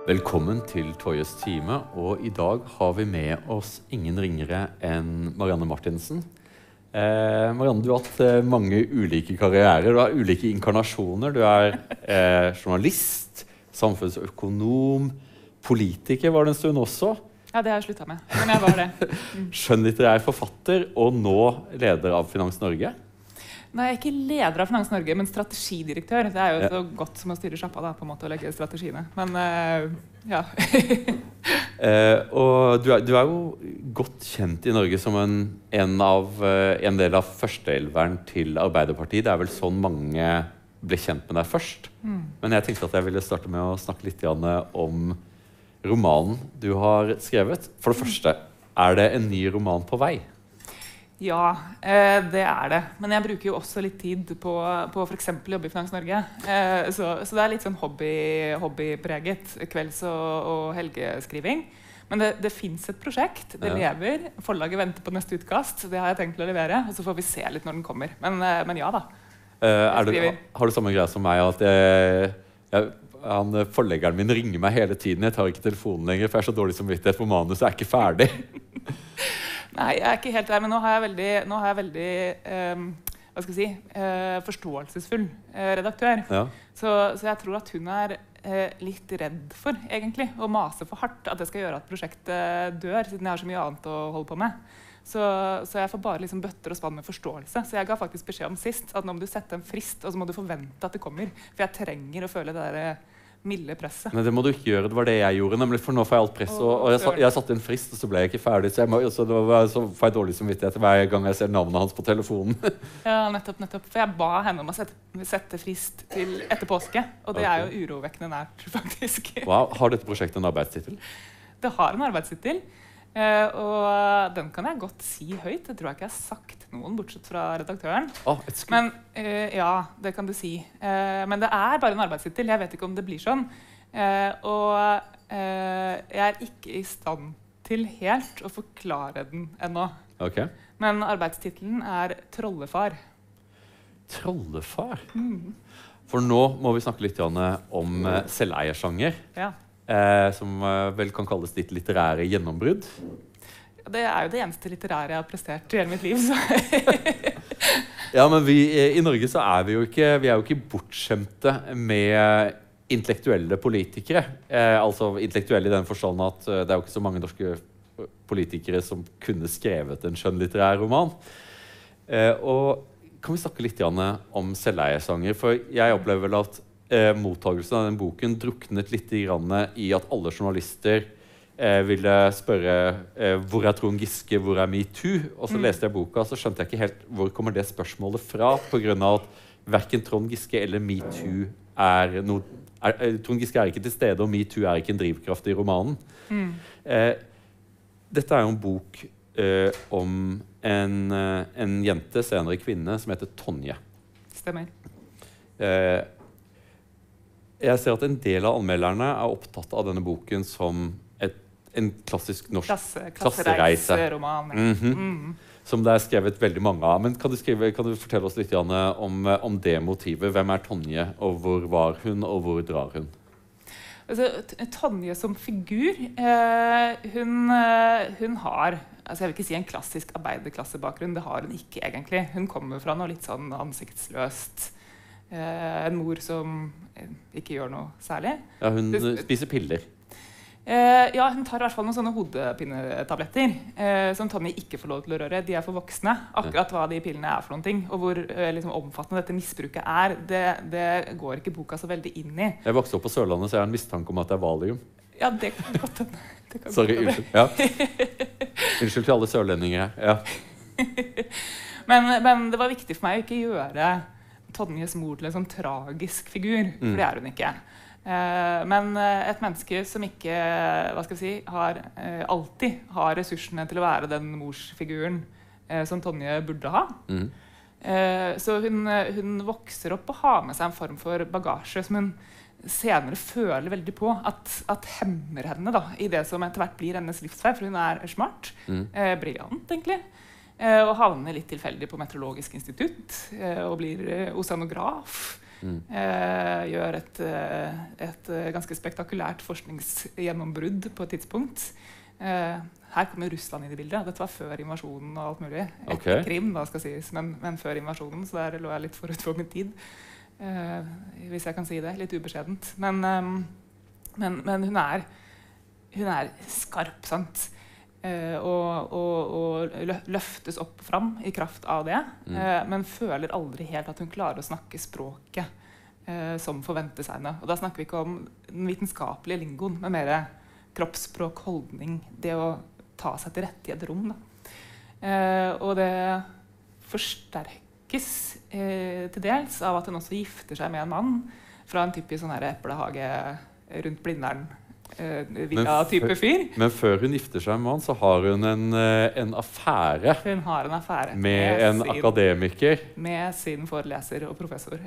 Velkommen til Toyes time, og I dag har vi med oss ingen ringere enn Marianne Martinsen. Marianne, du har hatt mange ulike karrierer, du har ulike inkarnasjoner. Du journalist, samfunnsøkonom, politiker var det en stund også. Ja, det har jeg sluttet med, men jeg var det. Skjønnlitterær forfatter, og nå leder av Finans Norge. Nei, jeg er ikke leder av Finans Norge, men strategidirektør. Det jo så godt som å styre sjappa da, på en måte, å legge strategiene. Men, ja. Og du jo godt kjent I Norge som en del av førsteelveren til Arbeiderpartiet. Det vel sånn mange ble kjent med deg først. Men jeg tenkte at jeg ville starte med å snakke litt om romanen du har skrevet. For det første, det en ny roman på vei? Ja, det det. Men jeg bruker jo også litt tid på for eksempel jobbe I Finans Norge. Så det litt sånn hobbypreget, kvelds- og helgeskriving. Men det finnes et prosjekt, det lever. Forlaget venter på neste utkast, det har jeg tenkt å levere, og så får vi se litt når den kommer. Men ja da. Har du samme greie som meg, at forleggeren min ringer meg hele tiden, jeg tar ikke telefonen lenger, for jeg så dårlig samvittighet for manuset ikke ferdig? Nei, jeg ikke helt der, men nå har jeg veldig hva skal jeg si, forståelsesfull redaktør. Ja. Så jeg tror at hun litt redd for, egentlig, å mase for hardt, at det skal gjøre at prosjektet dør, siden jeg har så mye annet å holde på med. Så jeg får bare liksom bøtter og spann med forståelse. Så jeg ga faktisk beskjed om sist, at nå må du sette en frist, og så må du forvente at det kommer. For jeg trenger å føle det der milde presset. Men det må du ikke gjøre, det var det jeg gjorde, nemlig for nå får jeg alt press, og jeg satte en frist, og så ble jeg ikke ferdig, så så får jeg dårlig samvittighet hver gang jeg ser navnet hans på telefonen. Ja, nettopp. For jeg ba henne om å sette frist til etter påske, og det jo urovekkende nært, faktisk. Wow. Har dette prosjektet en arbeidstitel? Det har en arbeidstitel, og den kan jeg godt si høyt. Det tror jeg ikke jeg har sagt noen, bortsett fra redaktøren. Men ja, det kan du si. Men det bare en arbeidstitel. Jeg vet ikke om det blir sånn. Og jeg ikke I stand til helt å forklare den ennå. Okay. Men arbeidstitelen Trollefar. Trollefar? For nå må vi snakke litt om selveiersjanger. Ja. Som vel kan kalles ditt litterære gjennombrudd. Det jo det eneste litterære jeg har prestert I hele mitt liv. Så. Ja, men I Norge så vi jo ikke bortskjemte med intellektuelle politikere. Altså intellektuelle I den forstand at det jo ikke så mange norske politikere som kunne skrevet en skjønnlitterær roman. Og kan vi snakke litt om selveiersanger? For jeg opplever vel at mottagelsen av den boken druknet litt I at alle journalister ville spørre hvor Trond Giske, hvor MeToo? Og så leste jeg boka, og så skjønte jeg ikke helt hvor kommer det spørsmålet fra, på grunn av at hverken Trond Giske eller MeToo Trond Giske ikke til stede, og MeToo ikke en drivkraft I romanen. Dette jo en bok om en jente, senere kvinne, som heter Tonje. Stemmer. Jeg ser at en del av anmelderne opptatt av denne boken som en klassisk norsk klassereiseroman. Som det skrevet veldig mange av. Men kan du fortelle oss litt om det motivet? Hvem Tonje, og hvor var hun, og hvor drar hun? Altså, Tonje som figur, hun har, altså jeg vil ikke si en klassisk arbeiderklassebakgrunn, det har hun ikke egentlig. Hun kommer fra noe litt sånn ansiktsløst. En mor som ikke gjør noe særlig. Ja, hun spiser piller. Ja, hun tar I hvert fall noen sånne hodepinetabletter som Tonje ikke får lov til å røre. De for voksne. Akkurat hva de pillene for noen ting, og hvor liksom, omfattende dette misbruket det går ikke boka så veldig inn I. Jeg vokste opp på Sørlandet, så jeg har en mistanke om at det valium. Ja, det kan godt hende. Sorry, unnskyld. Ja. Unnskyld til alle sørlendinger. Ja. Men det var viktig for meg å ikke gjøre Tonjes mor til en sånn tragisk figur, for det hun ikke. Men et menneske som ikke, hva skal jeg si, alltid har ressursene til å være den morsfiguren som Tonje burde ha. Så hun vokser opp og har med seg en form for bagasje som hun senere føler veldig på at hemmer henne da, I det som etter hvert blir hennes livsvei, for hun smart, brilliant egentlig. Og havner litt tilfeldig på Meteorologisk institutt og blir oceanograf. gjør et ganske spektakulært forskningsgjennombrudd på et tidspunkt. Her kommer Russland inn i bildet. Dette var før invasjonen og alt mulig. Etter Krim, da skal sies, men før invasjonen, så der lå jeg litt forut for min tid. Hvis jeg kan si det, litt ubeskjedent. Men hun er skarp, sant? Og løftes opp fram i kraft av det, men føler aldri helt at hun klarer å snakke språket som forventes henne. Og da snakker vi ikke om den vitenskapelige lingoen, men mer kroppsspråk, holdning, det å ta seg til rette i et rom. Og det forsterkes til dels av at hun også gifter seg med en mann fra en typisk sånn her eplehage rundt Blindern. Villa-type fyr. Men før hun gifter seg med han, så har hun en affære. Hun har en affære med en akademiker. Med sin foreleser og professor,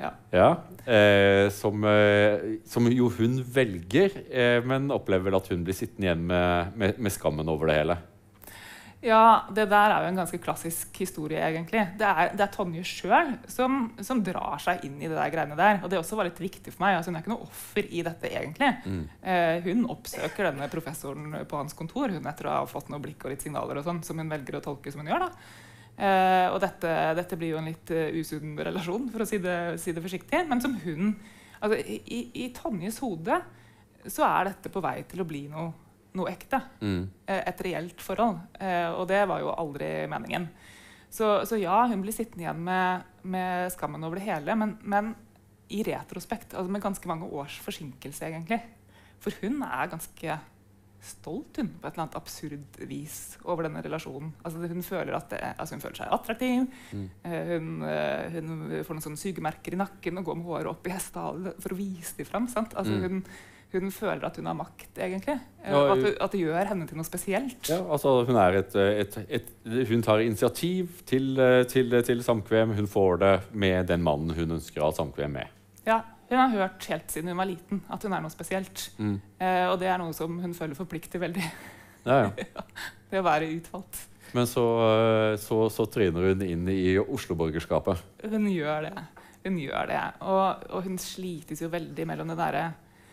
som jo hun velger, men opplever vel at hun blir sittende igjen med skammen over det hele. Ja, det der er jo en ganske klassisk historie, egentlig. Det er Tonje selv som drar seg inn i det der greiene der. Og det også var litt viktig for meg. Altså, hun er ikke noe offer i dette, egentlig. Hun oppsøker denne professoren på hans kontor, hun etter å ha fått noe blikk og litt signaler og sånn, som hun velger å tolke som hun gjør, da. Og dette blir jo en litt usunn relasjon, for å si det forsiktig. Men som hun, altså i Tonjes hode, så er dette på vei til å bli noe ekte, et reelt forhold, og det var jo aldri meningen. Så ja, hun blir sittende igjen med skammen over det hele, men i retrospekt, altså med ganske mange års forsinkelse egentlig, for hun er ganske stolt hun, på et eller annet absurd vis over denne relasjonen. Altså hun føler hun føler seg attraktiv, hun får noen sånne sykemerker i nakken og går med håret opp i hestehalen for å vise dem frem, sant? Altså hun føler at hun har makt, egentlig. At det gjør henne til noe spesielt. Ja, altså hun hun tar initiativ til samkvem. Hun får det med den mannen hun ønsker å ha samkvem med. Ja, hun har hørt helt siden hun var liten at hun er noe spesielt. Og det er noe som hun føler forplikter veldig. Det å være utvalgt. Men så tryner hun inn i Oslo-borgerskapet. Hun gjør det. Og hun slites jo veldig mellom det der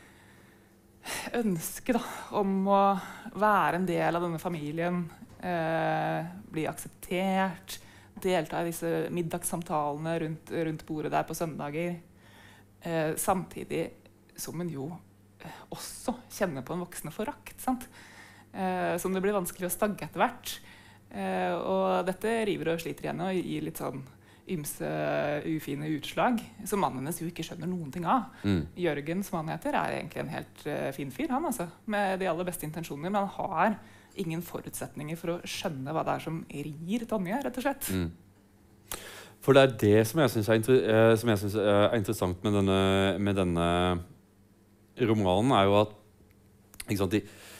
ønske om å være en del av denne familien, bli akseptert, delta i disse middagssamtalene rundt bordet der på søndager, samtidig som hun jo også kjenner på en voksende forakt, sant? Som det blir vanskelig å stagge etter hvert. Og dette river og sliter igjen og gir litt sånn ymse ufine utslag, som mannen hennes jo ikke skjønner noen ting av. Jørgen, som han heter, er egentlig en helt fin fyr, han altså, med de aller beste intensjoner, men han har ingen forutsetninger for å skjønne hva det er som rir Tonje, rett og slett. For det er det som jeg synes er interessant med denne romanen, er jo at, ikke sant,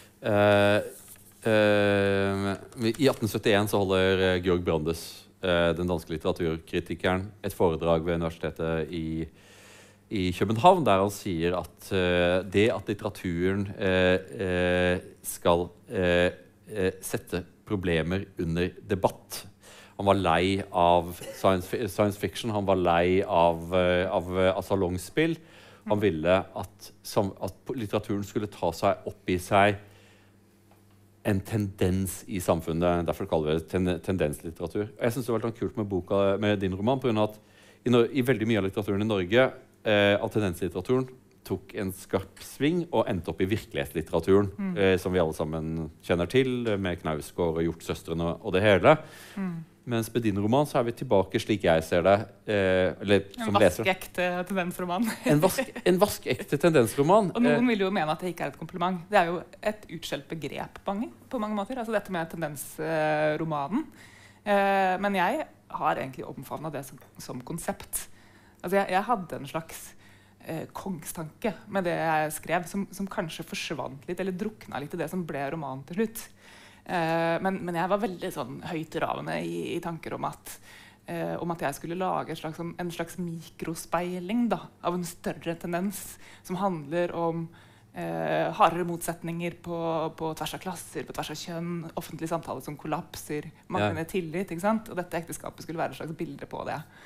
i 1871 så holder Georg Brandes, den danske litteraturkritikeren, et foredrag ved universitetet i København, der han sier at det at litteraturen skal sette problemer under debatt. Han var lei av science fiction, han var lei av salongspill. Han ville at litteraturen skulle ta seg opp i seg en tendens i samfunnet, derfor kaller vi det tendenslitteratur. Og jeg synes det var litt kult med din roman, på grunn av at i veldig mye av litteraturen i Norge, av tendenslitteraturen, tok en skarp sving og endte opp i virkelighetslitteraturen, som vi alle sammen kjenner til, med Knausgård og Hjortsøstrene og det hele. Mens med din roman så er vi tilbake slik jeg ser det. En vaskeekte tendensroman. En vaskeekte tendensroman. Og noen vil jo mene at det ikke er et kompliment. Det er jo et utskjelt begrep på mange måter. Altså dette med tendensromanen. Men jeg har egentlig omfavnet det som konsept. Altså jeg hadde en slags kongstanke med det jeg skrev, som kanskje forsvant litt, eller drukna litt i det som ble romanen til slutt. Men jeg var veldig sånn høytravende i tanker om at jeg skulle lage en slags mikrospeiling da, av en større tendens som handler om hardere motsetninger på tvers av klasser, på tvers av kjønn, offentlig samtale som kollapser, manglende tillit, ikke sant? Og dette ekteskapet skulle være et slags bilde på det.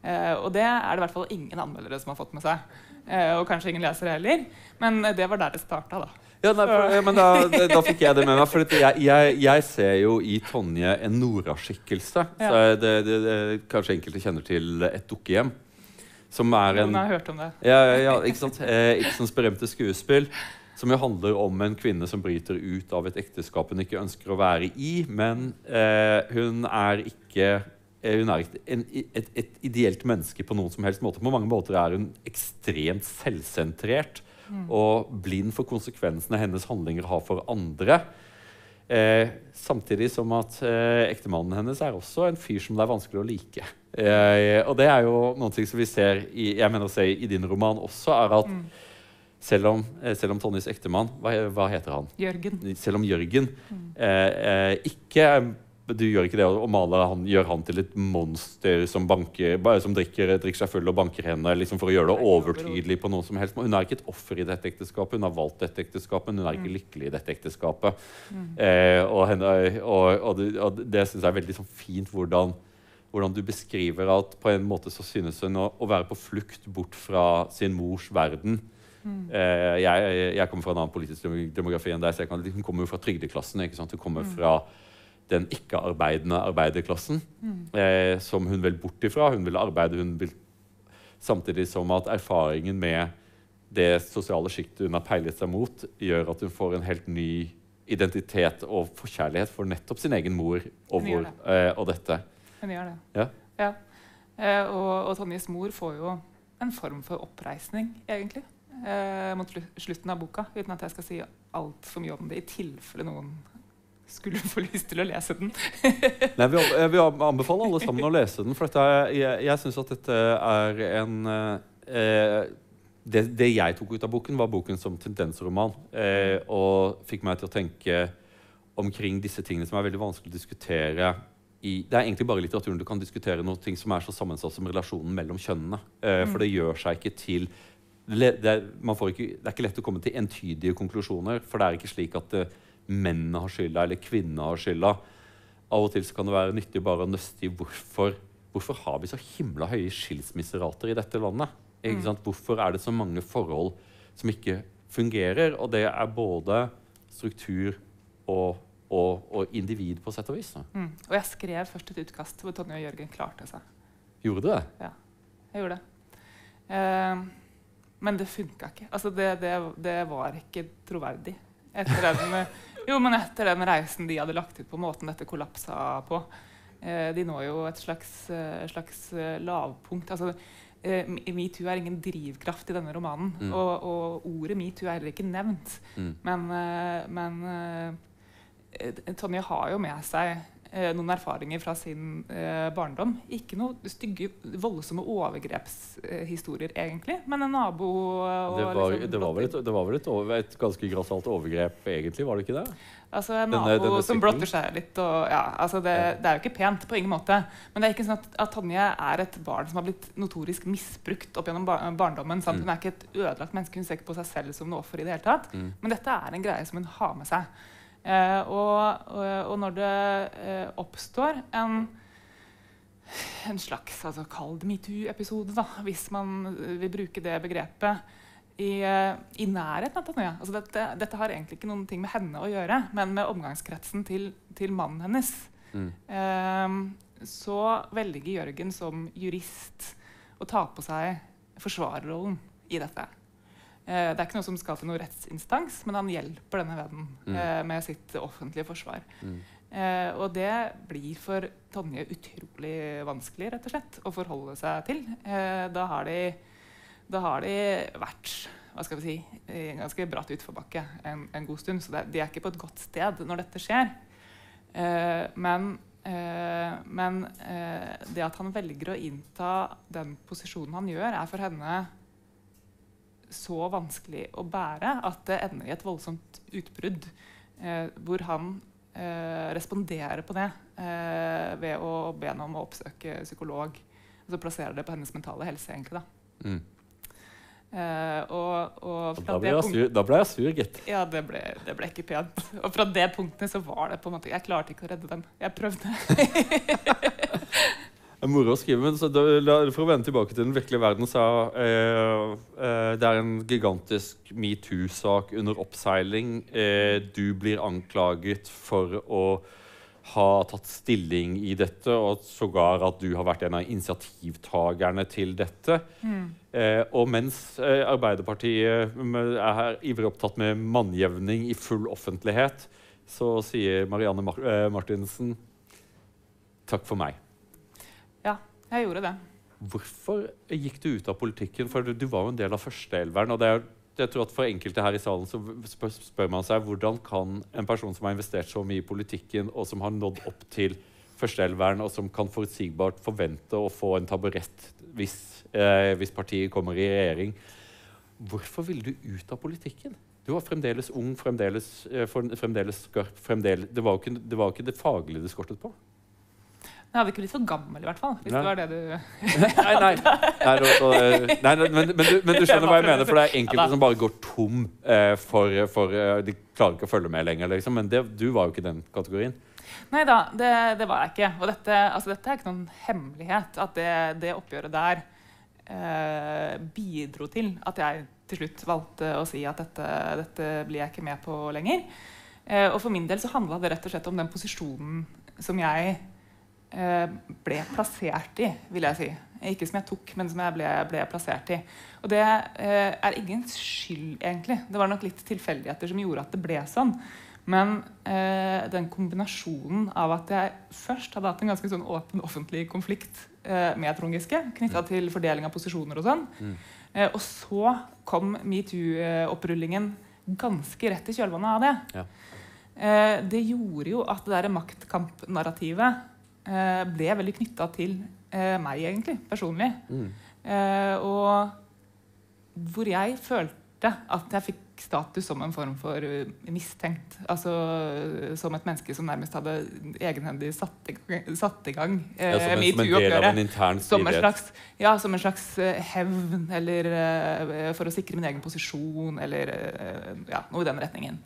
Og det er det i hvert fall ingen anmeldere som har fått med seg. Og kanskje ingen lesere heller. Men det var der det startet da. Ja, nei, men da fikk jeg det med meg, for jeg ser jo i Tonje en Nora-skikkelse. Ja. Så kanskje enkelte kjenner til Et dukkehjem, som er Noen har hørt om det. Ja, ikke sant? Ibsens berømte skuespill, som jo handler om en kvinne som bryter ut av et ekteskap hun ikke ønsker å være i, men hun er ikke et ideelt menneske på noen som helst måte. På mange måter er hun ekstremt selvsentrert og blind for konsekvensene hennes handlinger har for andre. Samtidig som at ektemannen hennes er også en fyr som det er vanskelig å like. Og det er jo noe som vi ser jeg mener å se i din roman også, er at selv om Tonjes ektemann, hva heter han? Jørgen. Selv om Jørgen du gjør ikke det å male gjør han til et monster som drikker seg full og banker henne liksom for å gjøre det overtydelig på noe som helst. Hun er ikke et offer i dette ekteskapet, hun har valgt dette ekteskapet, men hun er ikke lykkelig i dette ekteskapet. Og det synes jeg er veldig sånn fint hvordan du beskriver at på en måte så synes hun å være på flukt bort fra sin mors verden. Jeg kommer fra en annen politisk demografi enn deg, så hun kommer jo fra trygdeklassen, ikke sant? Hun kommer fra den ikke-arbeidende arbeiderklassen, som hun vil bort ifra. Hun vil arbeide, samtidig som at erfaringen med det sosiale skiktet hun har peilet seg mot, gjør at hun får en helt ny identitet og forkjærlighet for nettopp sin egen mor og dette. Hun gjør det. Ja. Og Tonjes mor får jo en form for oppreisning, egentlig, mot slutten av boka, uten at jeg skal si alt for mye om det, i tilfelle noen skulle få lyst til å lese den. Nei, vi anbefaler alle sammen å lese den, for jeg synes at dette er en det jeg tok ut av boken var boken som tendensroman, og fikk meg til å tenke omkring disse tingene som er veldig vanskelig å diskutere det er egentlig bare litteraturen du kan diskutere noe som er så sammensatt som relasjonen mellom kjønnene, for det gjør seg ikke til det er ikke lett å komme til entydige konklusjoner, for det er ikke slik at mennene har skylda, eller kvinnene har skylda. Av og til så kan det være nyttig bare å nøste i hvorfor har vi så himla høye skilsmisserater i dette landet? Ikke sant? Hvorfor er det så mange forhold som ikke fungerer? Og det er både struktur og individ på sett og vis. Og jeg skrev først et utkast hvor Tonje og Jørgen klarte seg. Gjorde du det? Ja, jeg gjorde det. Men det funket ikke. Altså det var ikke troverdig. Etter den reisen de hadde lagt ut på, måten dette kollapsa på. De når jo et slags lavpunkt. Altså, MeToo er ingen drivkraft i denne romanen, og ordet MeToo er heller ikke nevnt. Men Tonje har jo med seg noen erfaringer fra sin barndom. Ikke noe stygge, voldsomme overgrepshistorier egentlig, men en nabo det var vel et ganske grassat overgrep egentlig, var det ikke det? Altså en nabo som blotter seg litt altså det er jo ikke pent på ingen måte, men det er ikke sånn at Tonje er et barn som har blitt notorisk misbrukt opp gjennom barndommen, sant? Hun er ikke et ødelagt menneske, hun ser ikke på seg selv som noe offer i det hele tatt, men dette er en greie som hun har med seg. Og når det oppstår en slags kall det MeToo-episode, hvis man vil bruke det begrepet i nærheten av Tonje. Altså dette har egentlig ikke noen ting med henne å gjøre, men med omgangskretsen til mannen hennes. Så velger Jørgen som jurist å ta på seg forsvarerrollen i dette. Det er ikke noe som skal til noen rettsinstans, men han hjelper denne vennen med sitt offentlige forsvar. Og det blir for Tonje utrolig vanskelig, rett og slett, å forholde seg til. Da har de vært, hva skal vi si, i en ganske bratt utforbakke en god stund, så de er ikke på et godt sted når dette skjer. Men det at han velger å innta den posisjonen han gjør, er for henne så vanskelig å bære at det ender i et voldsomt utbrudd hvor han responderer på det ved å be henne om å oppsøke psykolog, og så plasserer det på hennes mentale helse egentlig da. Da ble jeg sur, gitt. Ja, det ble ikke pent. Og fra det punktet så var det på en måte, jeg klarte ikke å redde dem. Jeg prøvde. Moro å skrive, men for å vende tilbake til den virkelige verden, så det en gigantisk MeToo-sak under oppseiling. Du blir anklaget for å ha tatt stilling i dette, og sågar at du har vært en av initiativtagerne til dette. Og mens Arbeiderpartiet er ivrig opptatt med mannjevning i full offentlighet, så sier Marianne Martinsen takk for meg. Ja, jeg gjorde det. Hvorfor gikk du ut av politikken? For du var jo en del av førsteelveren, og jeg tror at for enkelte her i salen så spør man seg hvordan kan en person som har investert så mye i politikken, og som har nådd opp til førsteelveren, og som kan forutsigbart forvente å få en taburett hvis partiet kommer i regjering, hvorfor ville du ut av politikken? Du var fremdeles ung, fremdeles skarp, det var jo ikke det faglige det skortet på. Jeg hadde ikke blitt for gammel i hvert fall, hvis det var det du... Men du skjønner hva jeg mener, for det enkelte som bare går tom de klarer ikke å følge med lenger, liksom. Men du var jo ikke den kategorien. Neida, det var jeg ikke. Og dette ikke noen hemmelighet, at det oppgjøret der bidro til at jeg til slutt valgte å si at dette blir jeg ikke med på lenger. Og for min del så handlet det rett og slett om den posisjonen som jeg ble plassert i, vil jeg si. Ikke som jeg tok, men som jeg ble plassert i. Og det ingen skyld, egentlig. Det var nok litt tilfeldigheter som gjorde at det ble sånn. Men den kombinasjonen av at jeg først hadde hatt en ganske sånn åpen offentlig konflikt med Trond Giske, knyttet til fordeling av posisjoner og sånn. Og så kom MeToo-opprullingen ganske rett i kjølvannet av det. Ja. Det gjorde jo at det der maktkamp-narrativet ble veldig knyttet til meg egentlig, personlig. Og hvor jeg følte at jeg fikk status som en form for mistenkt. Altså som et menneske som nærmest hadde egenhendig satt i gang MeToo-oppgjøret. Som en slags hevn, eller for å sikre min egen posisjon, eller noe i den retningen.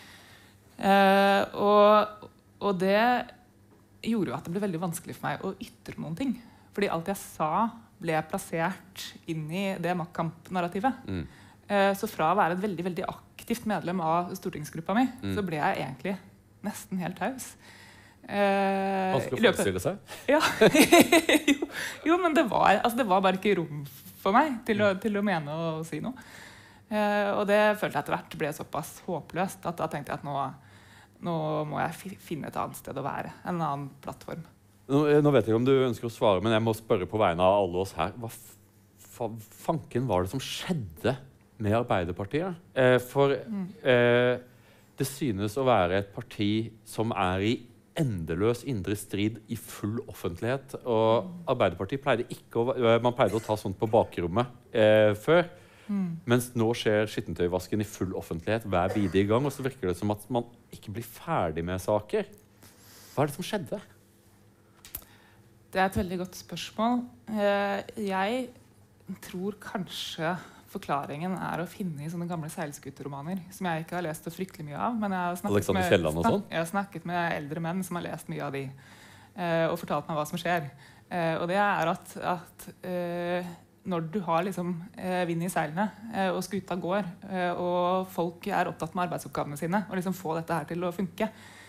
Og det gjorde jo at det ble veldig vanskelig for meg å ytre noen ting. Fordi alt jeg sa ble plassert inn i det maktkamp-narrativet. Så fra å være et veldig, veldig aktivt medlem av stortingsgruppa mi, så ble jeg egentlig nesten helt taus. Vanskelig å forestille seg? Ja. jo, men det var bare ikke rom for meg til å mene og si noe. Og det følte jeg etter hvert ble såpass håpløst at da tenkte jeg at nå må jeg finne et annet sted å være, en annen plattform. Nå vet jeg ikke om du ønsker å svare, men jeg må spørre på vegne av alle oss her. Hva fanken var det som skjedde med Arbeiderpartiet? For det synes å være et parti som i endeløs indre strid i full offentlighet. Og Arbeiderpartiet man pleide å ta sånt på bakrommet før. Mens nå skjer skittentøyvasken i full offentlighet hver bidige gang, og så virker det som at man ikke blir ferdig med saker. Hva det som skjedde? Det et veldig godt spørsmål. Jeg tror kanskje forklaringen å finne i sånne gamle seilskuteromaner, som jeg ikke har lest så fryktelig mye av, men jeg har snakket med eldre menn som har lest mye av de, og fortalt meg hva som skjer. Og det at når du har liksom vind i seilene, og skuta går, og folk opptatt med arbeidsoppgavene sine, og liksom få dette her til å funke,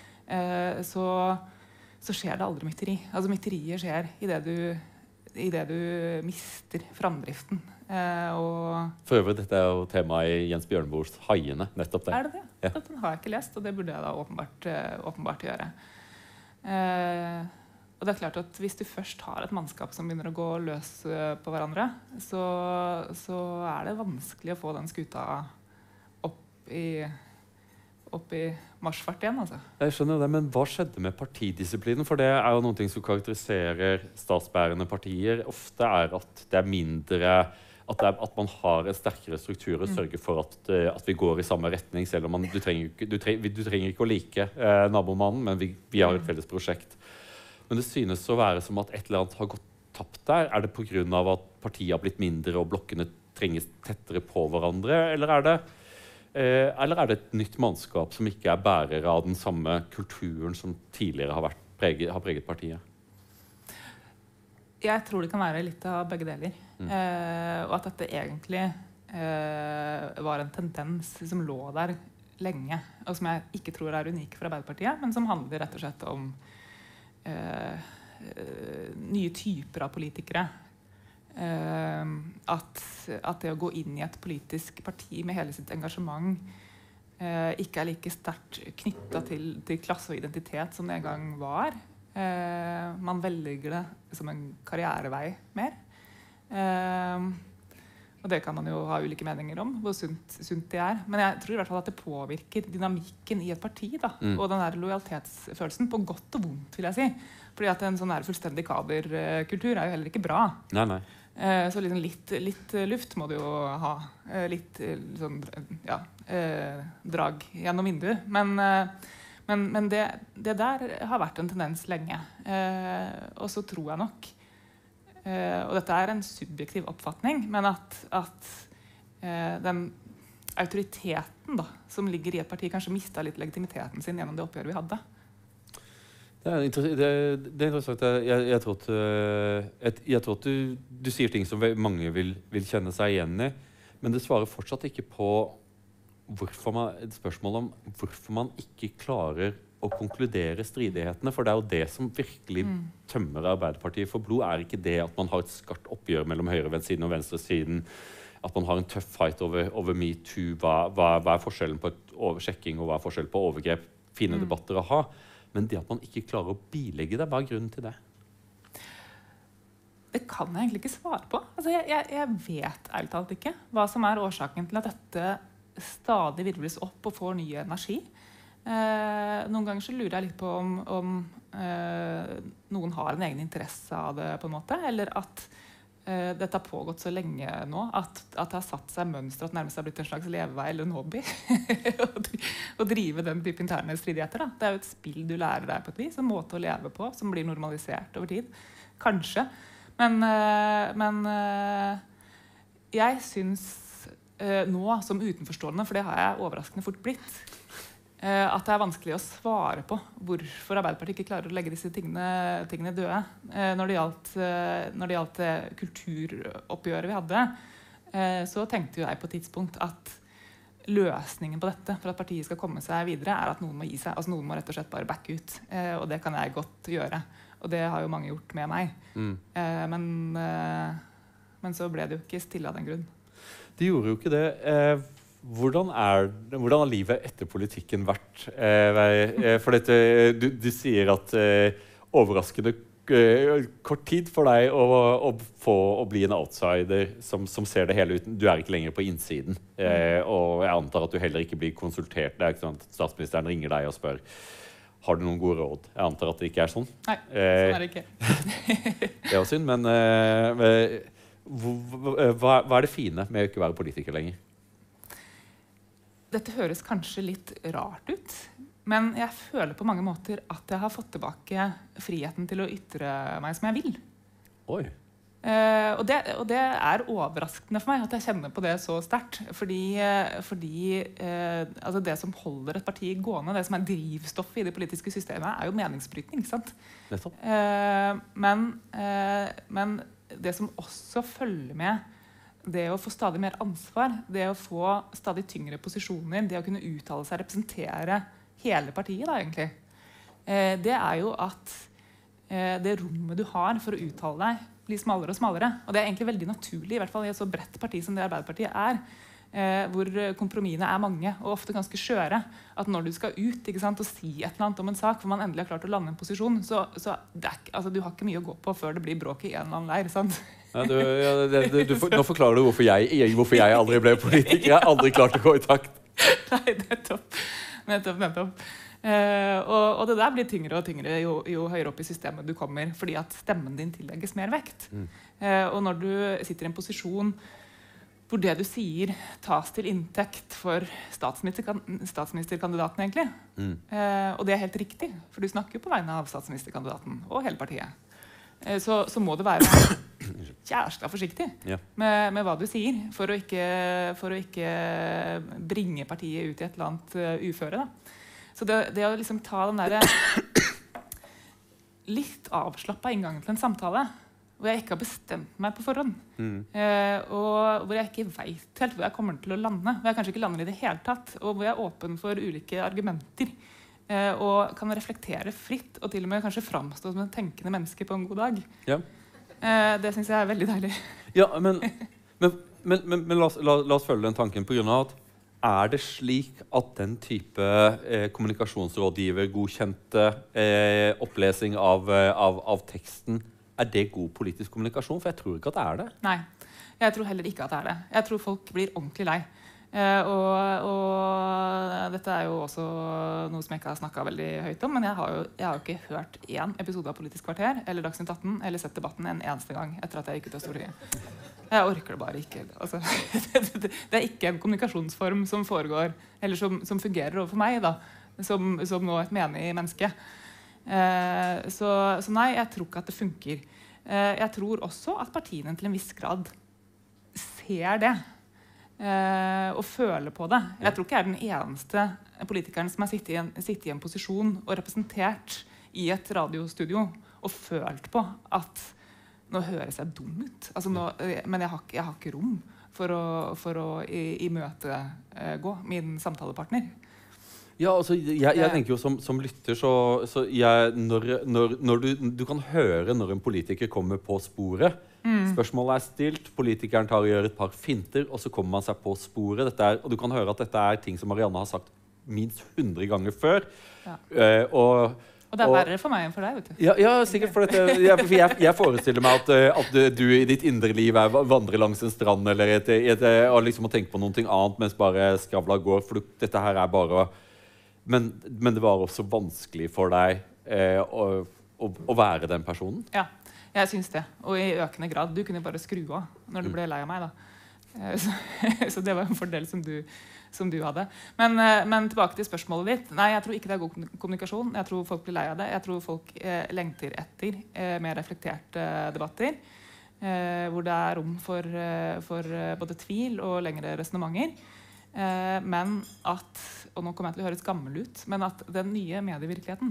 så skjer det aldri mytteri. Altså mytteriet skjer i det du mister framdriften. For øvrig, dette jo temaet i Jens Bjørneboes Haiene, nettopp det. Det? Ja. Den har jeg ikke lest, og det burde jeg da åpenbart gjøre. Og det klart at hvis du først har et mannskap som begynner å gå løs på hverandre, så det vanskelig å få den skuta opp i marsjfart igjen, altså. Jeg skjønner det, men hva skjedde med partidisiplinen? For det jo noen ting som karakteriserer statsbærende partier. Ofte at det mindre, at man har en sterkere struktur og sørger for at vi går i samme retning, selv om du trenger ikke å like nabomannen, men vi har et felles prosjekt. Men det synes å være som at et eller annet har gått tapt der. Det på grunn av at partiet har blitt mindre og blokkene trenges tettere på hverandre? Eller det et nytt mannskap som ikke bærer av den samme kulturen som tidligere har preget partiet? Jeg tror det kan være litt av begge deler. Og at dette egentlig var en tendens som lå der lenge, og som jeg ikke tror er unik for Arbeiderpartiet, men som handler rett og slett om nye typer av politikere. At det å gå inn i et politisk parti med hele sitt engasjement ikke er like sterkt knyttet til klasse og identitet som det en gang var. Man velger det som en karrierevei mer. Og det kan man jo ha ulike meninger om, hvor sunt det er. Men jeg tror i hvert fall at det påvirker dynamikken i et parti, da, og den der lojalitetsfølelsen, på godt og vondt, vil jeg si. Fordi at en sånn der fullstendig kaderkultur er jo heller ikke bra. Nei. Så liksom litt luft må du jo ha. Litt sånn, ja, drag gjennom vinduet. Men det der har vært en tendens lenge. Og så tror jeg nok, og dette er en subjektiv oppfatning, men at den autoriteten da, som ligger i et parti, kanskje mistet litt legitimiteten sin gjennom det oppgjøret vi hadde. Det er interessant. Jeg tror at du sier ting som mange vil kjenne seg igjen i, men det svarer fortsatt ikke på et spørsmål om hvorfor man ikke klarer å konkludere stridighetene, for det er jo det som virkelig tømmer Arbeiderpartiet for blod. Er ikke det at man har et skarpt oppgjør mellom høyre-venstresiden og venstresiden, at man har en tøff fight over MeToo, hva er forskjellen på sjekking og hva er forskjellen på overgrep, fine debatter å ha, men det at man ikke klarer å bilegge det, hva er grunnen til det? Det kan jeg egentlig ikke svare på. Altså, jeg vet ærlig talt ikke hva som er årsaken til at dette stadig virvles opp og får ny energi. Noen ganger så lurer jeg litt på om noen har en egen interesse av det, på en måte, eller at dette har pågått så lenge nå at det har satt seg mønster, at nærmest har blitt en slags levevei eller en hobby å drive den type interne stridigheter. Da. Det er jo et spill du lærer deg på et vis, en måte å leve på som blir normalisert over tid. Kanskje. Men jeg synes nå som utenforstående, for det har jeg overraskende fort blitt, at det er vanskelig å svare på hvorfor Arbeiderpartiet ikke klarer å legge disse tingene døde. Når det gjaldt kulturoppgjøret vi hadde, så tenkte jeg på et tidspunkt at løsningen på dette for at partiet skal komme seg videre, er at noen må gi seg. Altså noen må rett og slett bare backe ut. Og det kan jeg godt gjøre. Og det har jo mange gjort med meg. Men så ble det jo ikke stille av den grunn. De gjorde jo ikke det. Hvordan har livet etter politikken vært? For dette, du sier at overraskende kort tid for deg å bli en outsider som ser det hele uten. Du er ikke lenger på innsiden. Og jeg antar at du heller ikke blir konsultert. Det er ikke sånn at statsministeren ringer deg og spør har du noen gode råd. Jeg antar at det ikke er sånn. Nei, sånn er det ikke. Det er synd, men hva er det fine med å ikke være politiker lenger? Dette høres kanskje litt rart ut, men jeg føler på mange måter at jeg har fått tilbake friheten til å ytre meg som jeg vil. Oi. Og det er overraskende for meg at jeg kjenner på det så sterkt, fordi altså det som holder et parti gående, det som er drivstoffet i det politiske systemet, er jo meningsbrytning, ikke sant? Nettopp. Men det som også følger med, det å få stadig mer ansvar, det å få stadig tyngre posisjoner, det å kunne uttale seg, representere hele partiet da, egentlig, det er jo at det rommet du har for å uttale deg blir smalere og smalere. Og det er egentlig veldig naturlig, i hvert fall i et så bredt parti som det Arbeiderpartiet er, hvor kompromissene er mange og ofte ganske skjøre, at når du skal ut, ikke sant, og si et eller annet om en sak, hvor man endelig har klart å lande en posisjon, så det er, altså, du har ikke mye å gå på før det blir bråk i en eller annen leir, sant? Ja, nå forklarer du hvorfor jeg aldri ble politiker. Jeg har aldri klart å gå i takt. Nei, nettopp. Og det der blir tyngre og tyngre jo høyere opp i systemet du kommer, fordi at stemmen din tillegges mer vekt. Og når du sitter i en posisjon hvor det du sier tas til inntekt for statsministerkandidaten egentlig, og det er helt riktig, for du snakker jo på vegne av statsministerkandidaten og hele partiet, så må det være jævla forsiktig med hva du sier for å ikke bringe partiet ut i et eller annet uføre. Da. Så det å liksom ta den der litt avslappet inngangen til en samtale, hvor jeg ikke har bestemt meg på forhånd. Og hvor jeg ikke vet helt hvor jeg kommer til å lande. Hvor jeg kanskje ikke lander i det hele tatt. Og hvor jeg er åpen for ulike argumenter. Og kan reflektere fritt, og til og med kanskje framstå som en tenkende menneske på en god dag. Ja. Det synes jeg er veldig deilig. Ja, men la oss følge den tanken på grunn av at er det slik at den type kommunikasjonsrådgiver, godkjente opplesing av teksten, er det god politisk kommunikasjon? For jeg tror ikke at det er det. Nei, jeg tror heller ikke at det er det. Jeg tror folk blir ordentlig lei. Og dette er jo også noe som jeg ikke har snakket veldig høyt om, men jeg har jo ikke hørt én episode av Politisk kvarter eller Dagsnytt 18 eller sett debatten en eneste gang etter at jeg gikk ut av Stortinget. Jeg orker det bare ikke. Altså, det er ikke en kommunikasjonsform som foregår, eller som fungerer overfor meg, da, som nå et menig menneske. Så nei, jeg tror ikke at det funker. Jeg tror også at partiene til en viss grad ser det. Og føler på det. Jeg tror ikke jeg er den eneste politikeren som har sittet i en posisjon og representert i et radiostudio og følt på at nå høres jeg dum ut. Altså men jeg har ikke rom for å imøtegå min samtalepartner. Ja, altså, jeg tenker jo som lytter, så når du kan høre når en politiker kommer på sporet. Spørsmålet er stilt, politikeren tar og gjør et par finter, og så kommer man seg på sporet. Og du kan høre at dette er ting som Marianne har sagt minst 100 ganger før. Ja. Og det er verre for meg enn for deg, vet du. Ja, sikkert. For jeg forestiller meg at du i ditt indre liv vandrer langs en strand, eller og liksom må tenke på noe annet, mens bare skravla går, for dette her er bare... Men det var også vanskelig for deg å være den personen? Ja, jeg synes det. Og i økende grad. Du kunne bare skru av når du ble lei av meg, da. Så det var en fordel som du hadde. Men tilbake til spørsmålet ditt. Nei, jeg tror ikke det er god kommunikasjon. Jeg tror folk blir lei av det. Jeg tror folk lengter etter mer reflekterte debatter, hvor det er rom for både tvil og lengre resonementer. Men at, og nå kommer jeg til å høres gammel ut, men at den nye medievirkeligheten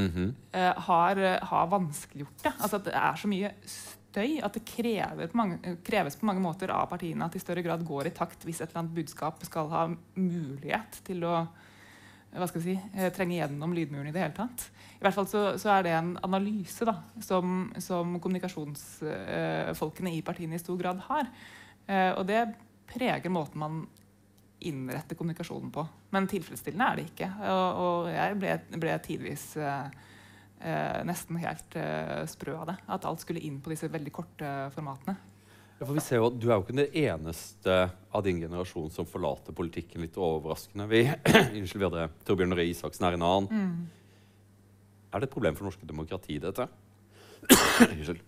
har vanskeliggjort det. Altså at det er så mye støy at det kreves på mange måter av partiene at i større grad går i takt hvis et eller annet budskap skal ha mulighet til å trenge gjennom lydmuren i det hele tatt. I hvert fall så er det en analyse da, som kommunikasjonsfolkene i partiene i stor grad har. Og det preger måten man innrette kommunikasjonen på. Men tilfredsstillende er det ikke. Og jeg ble tidvis nesten helt sprø av det. At alt skulle inn på disse veldig korte formatene. Ja, for vi ser jo at du er jo ikke den eneste av din generasjon som forlater politikken litt overraskende. Unnskyld, vi hadde Torbjørn Røe Isaksen her en annen. Er det et problem for norske demokrati, dette? Unnskyld.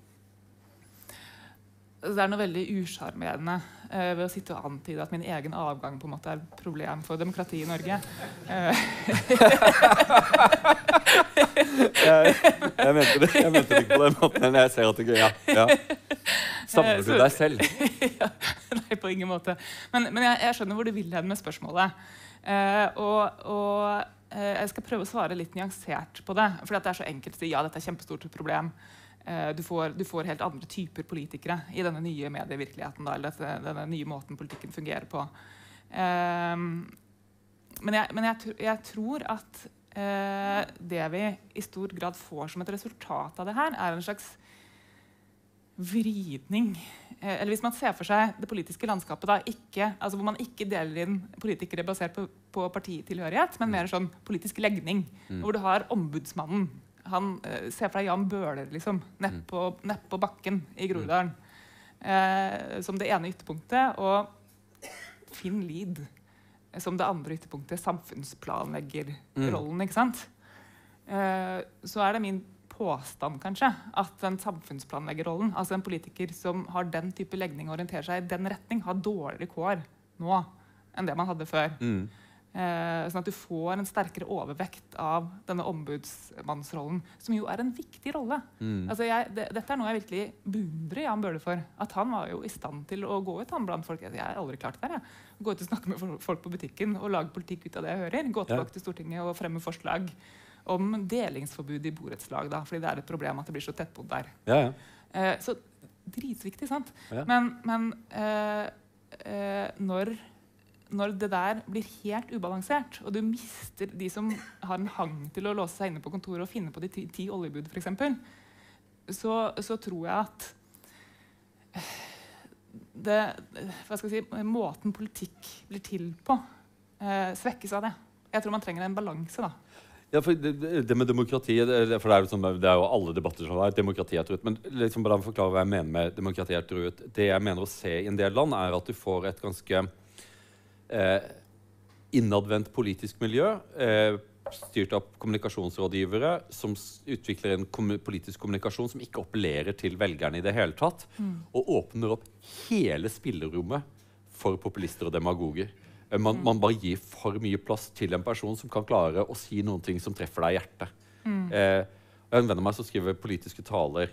Det er noe veldig usjarmerende ved å sitte og antyde at min egen avgang på en måte er et problem for demokrati i Norge. Jeg mente det ikke på den måten, men jeg ser at det er gøy. Ja. Samler du deg selv? Ja, nei, på ingen måte. Men jeg skjønner hvor du vil hen med spørsmålet. Og jeg skal prøve å svare litt nyansert på det, for det er så enkelt å si ja, dette er et kjempestort problem. Du får helt andre typer politikere i denne nye medievirkeligheten, da, eller denne nye måten politikken fungerer på. Men jeg tror at det vi i stor grad får som et resultat av det her, er en slags vridning. Eller hvis man ser for seg det politiske landskapet, da, altså hvor man ikke deler inn politikere basert på partitilhørighet, men mer sånn politisk legning, hvor du har ombudsmannen. Han ser for deg Jan Bøhler liksom, nett på bakken i Groruddalen som det ene ytterpunktet, og Finn Lied som det andre ytterpunktet, samfunnsplanleggerrollen, ikke sant? Så er det min påstand kanskje at den samfunnsplanleggerrollen, altså en politiker som har den type legning og orienterer seg i den retning, har dårligere kår nå enn det man hadde før. Sånn at du får en sterkere overvekt av denne ombudsmannsrollen, som jo er en viktig rolle. Altså dette er noe jeg virkelig beundrer Jan Bøhler for. At han var jo i stand til å gå ut blant folk. Jeg har aldri klart det der. Gå ut og snakke med folk på butikken og lage politikk ut av det jeg hører. Gå tilbake til Stortinget og fremme forslag om delingsforbud i borettslag, da, fordi det er et problem at det blir så tettbodd der. Så dritviktig, sant? Ja. Men når det der blir helt ubalansert, og du mister de som har en hang til å låse seg inne på kontoret og finne på de 10 oljebud, for eksempel, så tror jeg at hva skal jeg si, måten politikk blir til på, svekkes av det. Jeg tror man trenger en balanse, da. Ja, for det med demokrati, for det er jo alle debatter som er demokrati er truet, men liksom bare forklare hva jeg mener med demokrati er truet. Det jeg mener å se i en del land er at du får et ganske innadvendt politisk miljø, styrt av kommunikasjonsrådgivere som utvikler en politisk kommunikasjon som ikke appellerer til velgerne i det hele tatt, og åpner opp hele spillerommet for populister og demagoger. Man bare gir for mye plass til en person som kan klare å si noen ting som treffer deg i hjertet. Jeg har en venn av meg som skriver politiske taler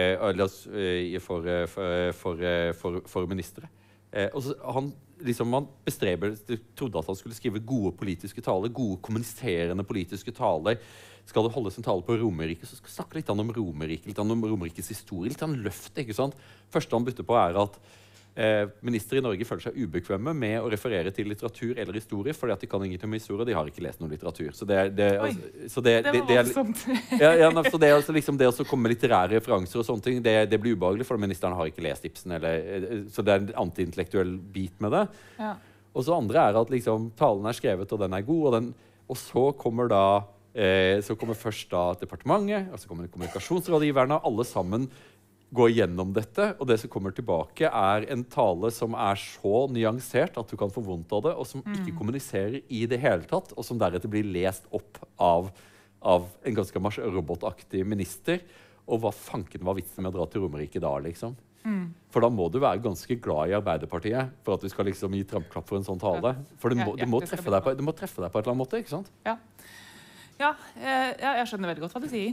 for ministre. Og så han trodde at han skulle skrive gode politiske taler, gode kommuniserende politiske taler. Skal det holdes en tale på Romerike, så skal vi snakke litt om Romerike, litt om Romerikes historie, litt om løftet, ikke sant? Første han bytter på er at ministre i Norge føler seg ubekvemme med å referere til litteratur eller historie, fordi at de kan ingenting om historie, og de har ikke lest noen litteratur. Så det var voldsomt. Så det er liksom det å komme med litterære referanser og sånne ting, det blir ubehagelig, for ministeren har ikke lest Ibsen, så det er en anti-intellektuell bit med det. Ja. Og så andre er at liksom, talen er skrevet, og den er god, og så kommer først da departementet, og så kommer kommunikasjonsrådgiverne, alle sammen går gjennom dette, og det som kommer tilbake er en tale som er så nyansert at du kan få vondt av det, og som ikke kommuniserer i det hele tatt, og som deretter blir lest opp av en ganske robotaktig minister. Og hva fanken var vitsen med å dra til Romerike da, liksom? For da må du være ganske glad i Arbeiderpartiet for at du skal liksom gi trampklapp for en sånn tale. For det må treffe deg på et eller annet måte, ikke sant? Ja, jeg skjønner veldig godt hva du sier.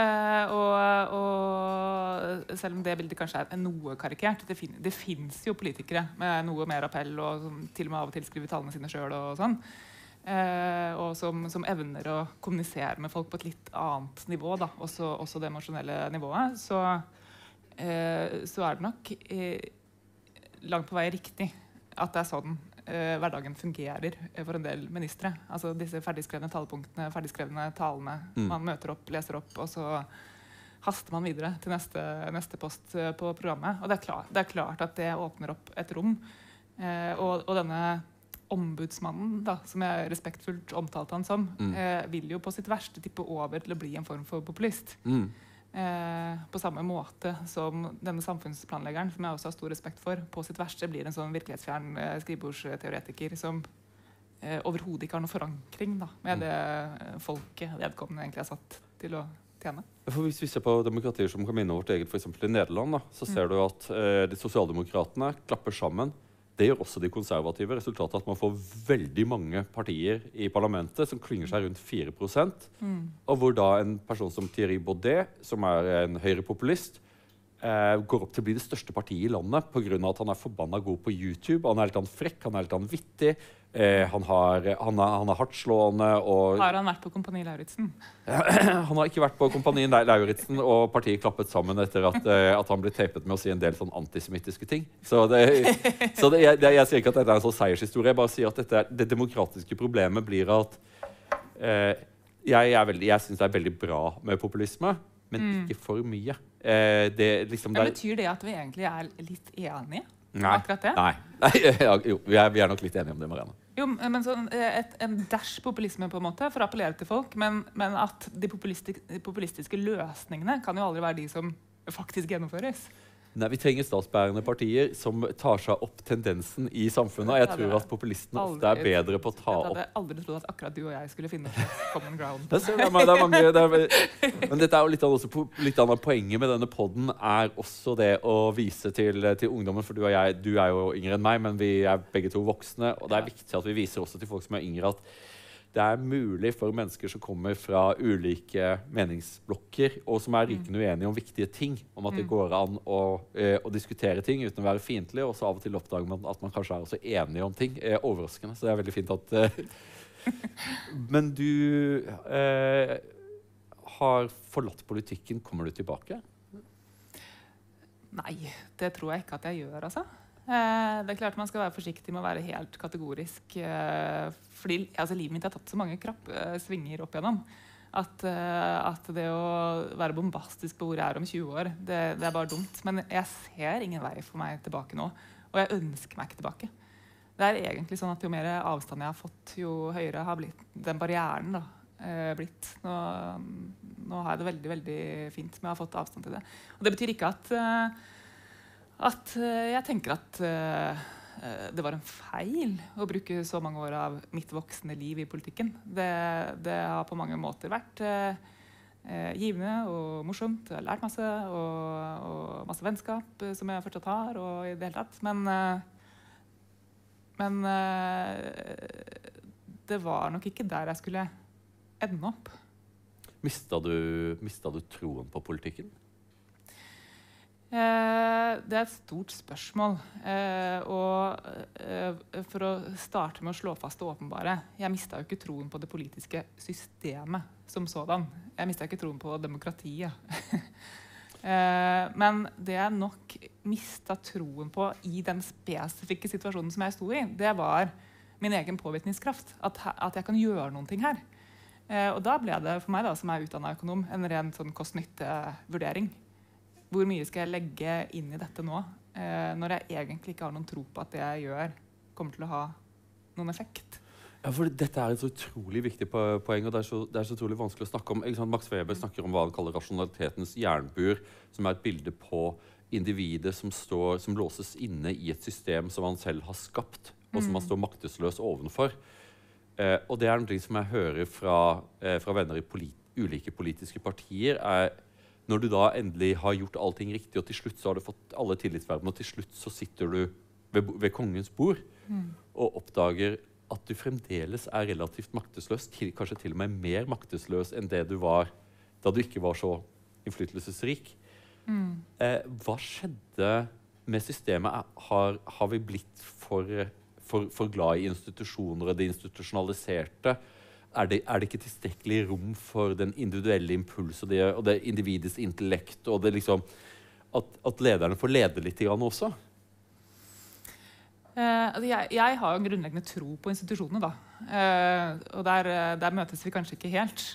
Og selv om det bildet kanskje er noe karikert, det finnes jo politikere med noe mer appell, og som til og med av og til skriver talene sine selv og sånn. Og som evner å kommunisere med folk på et litt annet nivå, da, også det emosjonelle nivået, så er det nok langt på vei riktig at det er sånn hverdagen fungerer for en del ministre. Altså disse ferdigskrevne talepunktene, ferdigskrevne talene man møter opp, leser opp, og så haster man videre til neste post på programmet. Og det er klart at det åpner opp et rom. Og denne ombudsmannen, da, som jeg respektfullt omtalte han som, vil jo på sitt verste tippe over til å bli en form for populist. På samme måte som denne samfunnsplanleggeren, som jeg også har stor respekt for, på sitt verste blir en sånn virkelighetsfjern skrivebordsteoretiker som overhodet ikke har noe forankring da, med det folket vedkommende egentlig er satt til å tjene. For hvis vi ser på demokratier som kan minne vårt eget, for eksempel i Nederland, da, så ser du at de sosialdemokratene klapper sammen. Det gjør også de konservative. Resultatet er at man får veldig mange partier i parlamentet som klynger seg rundt 4%. Og hvor da en person som Thierry Baudet, som er en høyrepopulist, går opp til å bli det største partiet i landet på grunn av at han er forbanna god på YouTube. Han er helt frekk, han er helt vittig. Han er hardtslående. Har han vært på Kompani Lauritzen? Han har ikke vært på Kompani Lauritzen, og partiet klappet sammen etter at han ble tapet med å si en del sånn antisemittiske ting. Jeg sier ikke at dette er en sånn seiershistorie, jeg bare sier at det demokratiske problemet blir at jeg synes det er veldig bra med populisme, men ikke for mye. Betyr det at vi egentlig er litt enige? Akkurat det? Nei. Jo, vi er nok litt enige om det, Marianne. Jo, men sånn, en dash populisme på en måte, for å appellere til folk, men at de populistiske løsningene kan jo aldri være de som faktisk gjennomføres. Nei, vi trenger statsbærende partier som tar seg opp tendensen i samfunnet. Jeg tror at populistene ofte er bedre på å ta opp. Jeg hadde aldri trodd at akkurat du og jeg skulle finne common ground. Men dette er jo litt av poenget med denne podden er også det å vise til ungdommen, for du er jo yngre enn meg, men vi er begge to voksne, og det er viktig at vi viser også til folk som er yngre at det er mulig for mennesker som kommer fra ulike meningsblokker, og som er rykende uenige om viktige ting, om at det går an å diskutere ting uten å være fiendtlig, og så av og til oppdager man at man kanskje er også enige om ting. Overraskende, så det er veldig fint at... Men du har forlatt politikken. Kommer du tilbake? Nei, det tror jeg ikke at jeg gjør, altså. Det klart man skal være forsiktig med å være helt kategorisk, fordi altså, livet mitt har tatt så mange svinger opp igjennom, at det å være bombastisk på hvor jeg om 20 år, det bare dumt. Men jeg ser ingen vei for meg tilbake nå, og jeg ønsker meg ikke tilbake. Det egentlig sånn at jo mer avstand jeg har fått, jo høyere har blitt den barrieren da, blitt. Nå har jeg det veldig, veldig fint med å ha fått avstand til det. Og det betyr ikke at jeg tenker at det var en feil å bruke så mange år av mitt voksne liv i politikken. Det har på mange måter vært givende og morsomt. Jeg har lært masse, og masse vennskap som jeg fortsatt har, og i det hele tatt. Men det var nok ikke der jeg skulle ende opp. Mistet du troen på politikken? Det et stort spørsmål. Og for å starte med å slå fast det åpenbare, jeg mistet jo ikke troen på det politiske systemet som sådan. Jeg mistet ikke troen på demokratiet. Men det jeg nok mistet troen på i den spesifikke situasjonen som jeg sto i, det var min egen påvirkningskraft. At jeg kan gjøre noen ting her. Og da ble det for meg da, som utdannet økonom, en ren sånn kost-nytte-vurdering. Hvor mye skal jeg legge inn i dette nå, når jeg egentlig ikke har noen tro på at det jeg gjør kommer til å ha noen effekt? Ja, for dette et så utrolig viktig poeng, og det er så utrolig vanskelig å snakke om. Max Weber snakker om hva han kaller rasjonalitetens jernbur, som et bilde på individet som låses inne i et system som han selv har skapt, og som han står maktesløs ovenfor. Og det noe som jeg hører fra venner i ulike politiske partier, når du da endelig har gjort allting riktig, og til slutt så har du fått alle tillitsvervene, og til slutt så sitter du ved kongens bord og oppdager at du fremdeles relativt maktesløs, kanskje til og med mer maktesløs enn det du var da du ikke var så innflytelsesrik. Hva skjedde med systemet? Har vi blitt for glad i institusjoner og det institusjonaliserte? Det ikke tilstrekkelig rom for den individuelle impuls og det individets intellekt, og det liksom, at lederne får lede litt grann også? Jeg har jo en grunnleggende tro på institusjonene, da. Og der møtes vi kanskje ikke helt.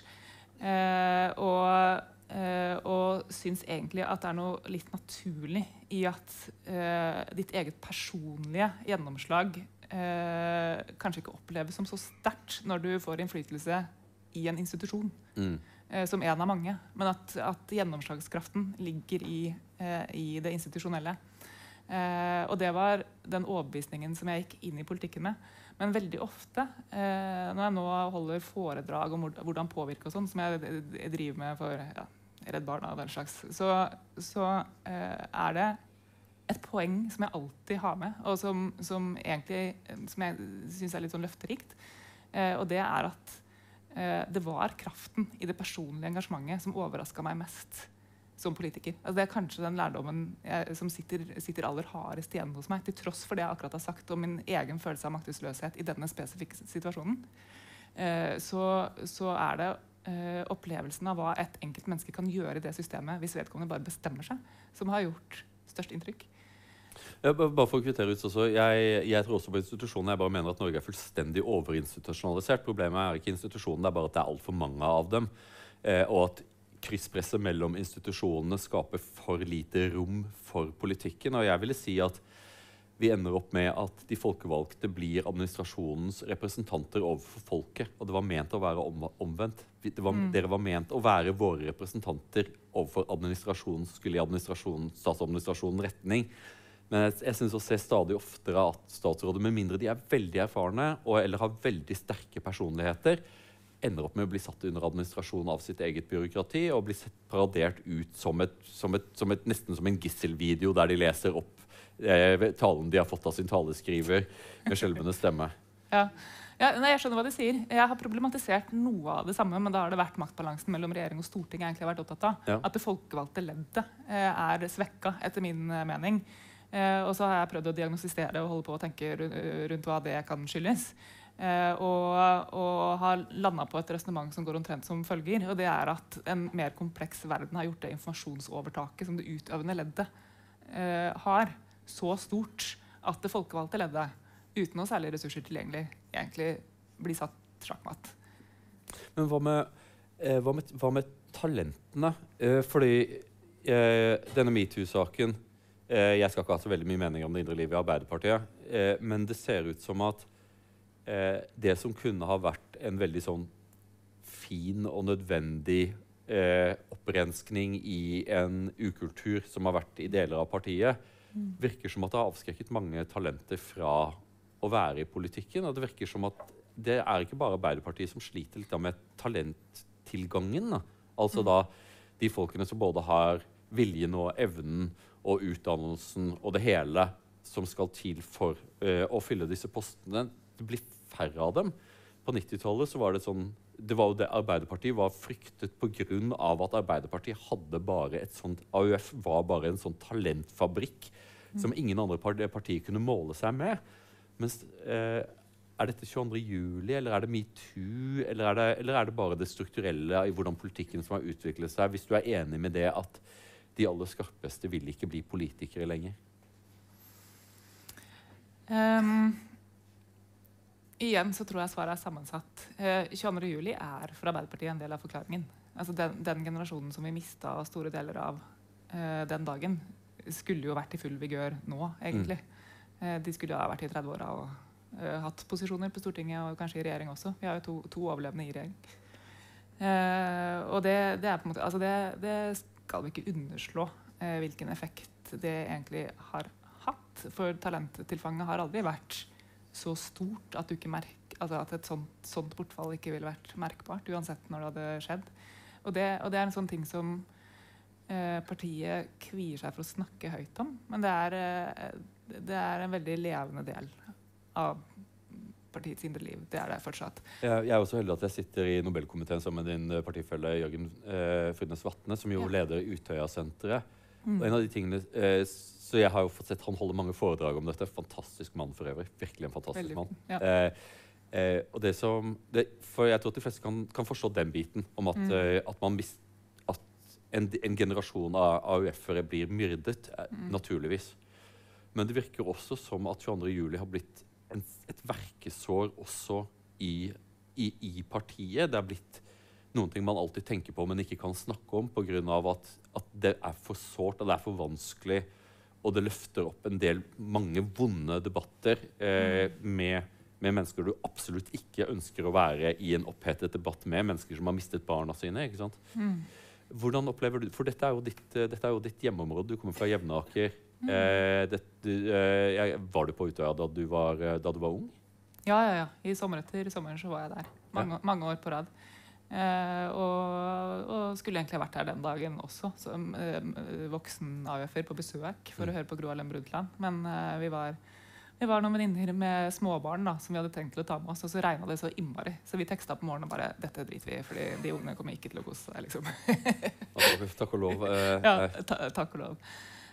Og syns egentlig at det noe litt naturlig i at ditt eget personlige gjennomslag kanskje ikke oppleves som så sterkt når du får innflytelse i en institusjon som en av mange, men at gjennomslagskraften ligger i det institusjonelle. Og det var den overbevisningen som jeg gikk inn i politikken med. Men veldig ofte, når jeg nå holder foredrag om hvordan påvirke og sånn, som jeg driver med for Redd Barna og den slags, så det et poeng som jeg alltid har med, og som jeg synes litt sånn løfterikt. Og det at det var kraften i det personlige engasjementet som overrasket meg mest som politiker. Altså det kanskje den lærdommen som sitter aller hardest igjen hos meg, til tross for det jeg akkurat har sagt om min egen følelse av maktesløshet i denne spesifikke situasjonen. Så det opplevelsen av hva et enkelt menneske kan gjøre i det systemet hvis vedkommende bare bestemmer seg, som har gjort størst inntrykk. Ja, bare for å kvittere ut også, jeg tror også på institusjoner. Jeg bare mener at Norge fullstendig overinstitusjonalisert. Problemet ikke institusjonen, det bare at det alt for mange av dem. Og at krysspresset mellom institusjonene skaper for lite rom for politikken. Og jeg ville si at vi ender opp med at de folkevalgte blir administrasjonens representanter overfor folket. Og det var ment å være omvendt. Dere var ment å være våre representanter overfor administrasjonen, skulle i statsadministrasjonen retning. Men jeg synes å se stadig oftere at statsråder, med mindre de veldig erfarne eller har veldig sterke personligheter, ender opp med å bli satt under administrasjon av sitt eget byråkrati og bli paradert ut nesten som en gisselvideo der de leser opp talen de har fått av sin taleskriver med skjelvende stemme. Nei, jeg skjønner hva du sier. Jeg har problematisert noe av det samme, men da har det vært maktbalansen mellom regjering og storting jeg egentlig har vært opptatt av. Ja. At det folkevalgte leddet svekket, etter min mening. Og så har jeg prøvd å diagnostisere og holde på å tenke rundt hva det kan skyldes. Og har landet på et resonemang som går omtrent som følger. Og det at en mer kompleks verden har gjort det informasjonsovertaket som det utøvende leddet har så stort at det folkevalgte leddet, uten noe særlig ressurser tilgjengelig, egentlig blir satt sjakkmatt. Men hva med talentene? Fordi denne MeToo-saken, jeg skal ikke ha så veldig mye mening om det indre livet i Arbeiderpartiet, men det ser ut som at det som kunne ha vært en veldig sånn fin og nødvendig opprenskning i en ukultur som har vært i deler av partiet, virker som at det har avskrekket mange talenter fra å være i politikken. Og det virker som at det er ikke bare Arbeiderpartiet som sliter litt med talenttilgangen. Altså da de folkene som både har viljen og evnen og utdannelsen og det hele som skal til for å fylle disse postene. Det blir færre av dem. På 90-tallet så var det sånn, det var jo det Arbeiderpartiet var fryktet på grunn av at Arbeiderpartiet hadde bare et sånt, AUF var bare en sånn talentfabrikk som ingen andre partier kunne måle seg med. Mens er dette 22. juli, eller er det MeToo, eller er det bare det strukturelle i hvordan politikken som har utviklet seg, hvis du er enig med det at de aller skarpeste vil ikke bli politikere lenger? Igjen så tror jeg svaret er sammensatt. 22. juli er for Arbeiderpartiet en del av forklaringen. Altså den generasjonen som vi mistet store deler av den dagen, skulle jo vært i full vigør nå, egentlig. De skulle jo ha vært i 30-åra og hatt posisjoner på Stortinget og kanskje i regjering også. Vi har jo to overlevende i regjering. Og det er på en måte, altså det skal vi ikke underslå hvilken effekt det egentlig har hatt. For talenttilfanget har aldri vært så stort at, at et sånt bortfall ikke ville vært merkbart, uansett når det hadde skjedd. Og det er en sånn ting som partiet kvier seg for å snakke høyt om, men det er en veldig levende del av partiets indre liv. Det er det fortsatt. Jeg er også heldig at jeg sitter i Nobelkomiteen sammen med din partifelle Jørgen Frydnes Vatne, som jo leder Utøya-senteret. Og en av de tingene så jeg har jo fått sett han holde mange foredrag om dette. Fantastisk mann for øvrig. Virkelig en fantastisk mann. Ja. Og for jeg tror at de fleste kan forstå den biten om at en generasjon av AUF-ere blir myrdet, naturligvis. Men det virker også som at 22. juli har blitt et verkesår også i partiet. Det er blitt noen ting man alltid tenker på, men ikke kan snakke om på grunn av at det er for sårt og det er for vanskelig, og det løfter opp mange vonde debatter med mennesker du absolutt ikke ønsker å være i en opphetet debatt med, mennesker som har mistet barna sine, ikke sant? Hvordan opplever du, for dette er jo ditt hjemmeområde, du kommer fra Jevnaker. Var du på Utøya da du var ung? Ja. I sommeren så var jeg der. Mange år på rad. Og skulle egentlig ha vært her den dagen også, som voksen AUF-er på besøk for å høre på Gro Harlem Brundtland. Men vi var noen venninner med småbarn da, som vi hadde tenkt til å ta med oss, og så regnet det så innmari. Så vi tekstet på morgenen og bare, dette driter vi, fordi de ungene kommer ikke til å kose seg, liksom. Takk og lov. Takk og lov.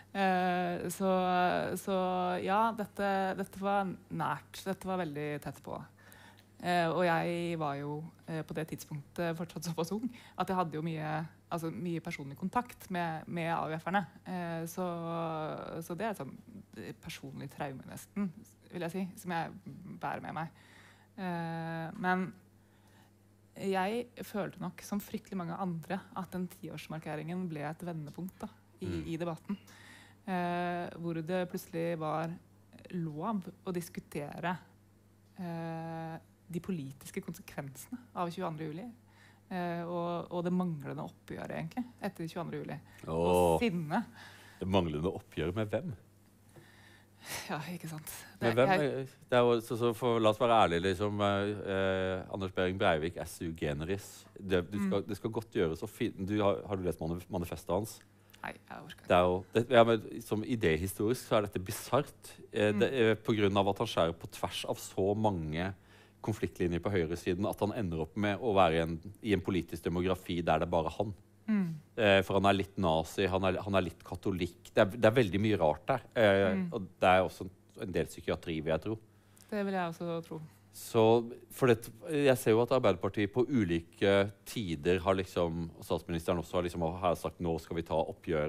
Så ja, dette var nært. Dette var veldig tett på. Og jeg var jo på det tidspunktet fortsatt såpass ung at jeg hadde jo mye personlig kontakt med AUF-erne. Så det er et sånn personlig traume nesten, vil jeg si, som jeg bærer med meg. Men jeg følte nok, som fryktelig mange andre, at den 10-årsmarkeringen ble et vendepunkt da, i debatten. Hvor det plutselig var lov å diskutere de politiske konsekvensene av 22. juli. Og det manglende oppgjøret, egentlig, etter 22. juli. Og sinne. Det manglende oppgjøret med hvem? Ja, ikke sant. Med hvem? Det er jo, la oss være ærlige, liksom. Anders Behring Breivik, SU generis. Det skal godt gjøres å finne. Har du lest manifestet hans? Nei, jeg orker ikke. Det er jo, som idéhistorisk så er dette bizarrt. På grunn av at han skjærer på tvers av så mange konfliktlinjer på høyresiden, at han ender opp med å være i en politisk demografi der det er bare han. For han er litt nazi, han er litt katolikk. Det er veldig mye rart der. Og det er også en del psykiatri, vil jeg tro. Det vil jeg også tro. Så, jeg ser jo at Arbeiderpartiet på ulike tider har liksom, og statsministeren også har sagt nå skal vi ta oppgjøret.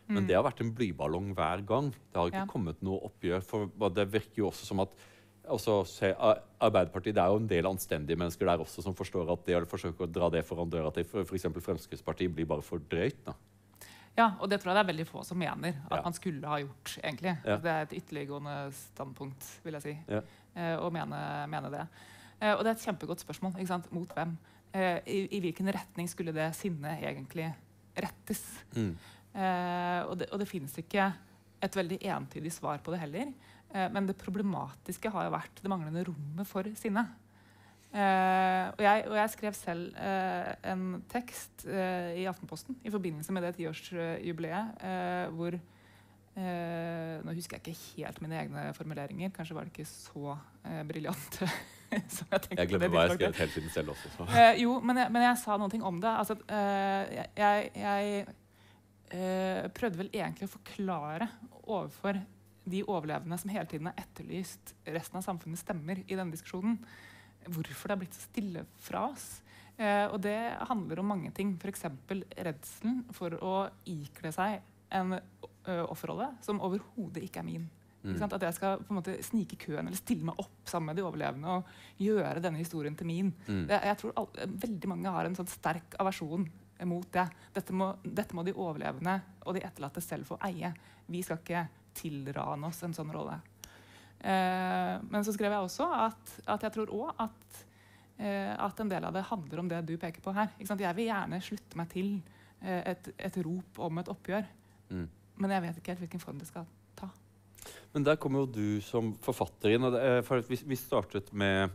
Men det har vært en blyballong hver gang. Det har ikke kommet noe oppgjør. For det virker jo også som at Arbeiderpartiet, det er jo en del anstendige mennesker der også som forstår at det å forsøke å dra det foran døra til for eksempel Fremskrittspartiet blir bare for drøyt. Da. Ja, og det tror jeg det er veldig få som mener at man skulle ha gjort, egentlig. Det er et ytterliggående standpunkt, vil jeg si, å mene det. Og det er et kjempegodt spørsmål, ikke sant? Mot hvem? I hvilken retning skulle det sinnet egentlig rettes? Og det finnes ikke et veldig entydig svar på det heller. Men det problematiske har jo vært det manglende rommet for sinne. Og jeg skrev selv en tekst i Aftenposten i forbindelse med det 10-årsjubileet, hvor nå husker jeg ikke helt mine egne formuleringer, kanskje var det ikke så briljante som jeg tenkte. Jeg glemmer hva jeg skrev helt siden selv også. Jo, men jeg sa noen ting om det. Altså, jeg prøvde vel egentlig å forklare overfor de overlevende som hele tiden har etterlyst resten av samfunnets stemmer i denne diskusjonen, hvorfor det har blitt så stille fra oss. Og det handler om mange ting. For eksempel redselen for å ikle seg en offerrolle som overhodet ikke er min. Ikke sant? At jeg skal på en måte snike køen eller stille meg opp sammen med de overlevende og gjøre denne historien til min. Jeg tror veldig mange har en sånn sterk aversjon mot det. Dette må de overlevende og de etterlatte selv få eie. Vi skal ikke tilrane oss en sånn rolle. Men så skrev jeg også at jeg tror også at en del av det handler om det du peker på her. Ikke sant? Jeg vil gjerne slutte meg til et rop om et oppgjør, men jeg vet ikke helt hvilken form det skal ta. Men der kommer jo du som forfatter inn, og for vi startet med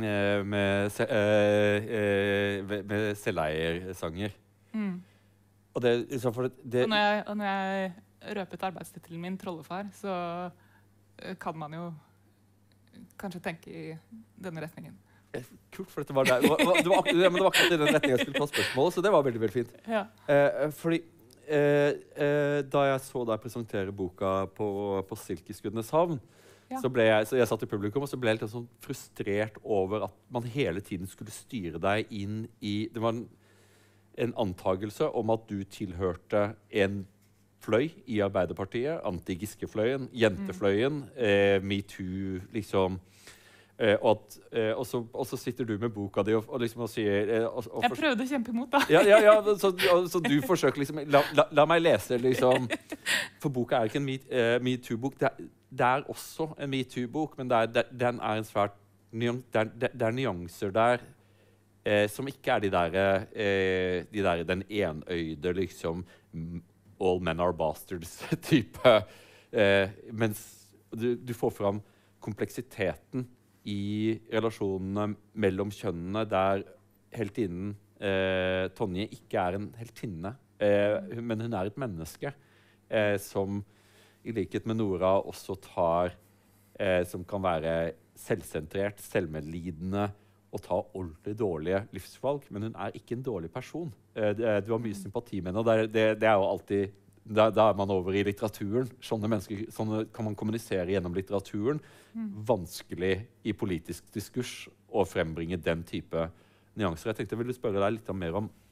selveiersanger. Og når jeg røpet arbeidstittelen min Trollefar, så kan man jo kanskje tenke i denne retningen. Kult, for dette var der. Det var akkurat i den retningen jeg skulle ta spørsmålet, så det var veldig, veldig fint. Ja. Fordi da jeg så deg presentere boka på Silkeskuddenes havn, så jeg satt i publikum, og så ble jeg litt sånn frustrert over at man hele tiden skulle styre deg inn i... Det var en antagelse om at du tilhørte en fløy i Arbeiderpartiet, anti-Giske-fløyen, jentefløyen, MeToo, liksom. Og så sitter du med boka di og liksom sier... jeg prøvde å kjempe imot, da. Så du forsøker liksom... La meg lese, liksom. For boka er ikke en MeToo-bok. Det er også en MeToo-bok, men den er en svært... Det er nyanser der som ikke er den enøyde, liksom... All men are bastards-type. Mens du får fram kompleksiteten i relasjonene mellom kjønnene, der heltinnen Tonje ikke er en heltinne, men hun er et menneske som i likhet med Nora også tar som kan være selvsentrert, selvmedlidende og ta ordentlig dårlige livsvalg, men hun er ikke en dårlig person. Du har mye sympati med henne, og det er jo alltid... Da er man over i litteraturen. Sånne kan man kommunisere gjennom litteraturen. Vanskelig i politisk diskurs å frembringe den type nyanser. Jeg tenkte jeg ville spørre deg litt mer om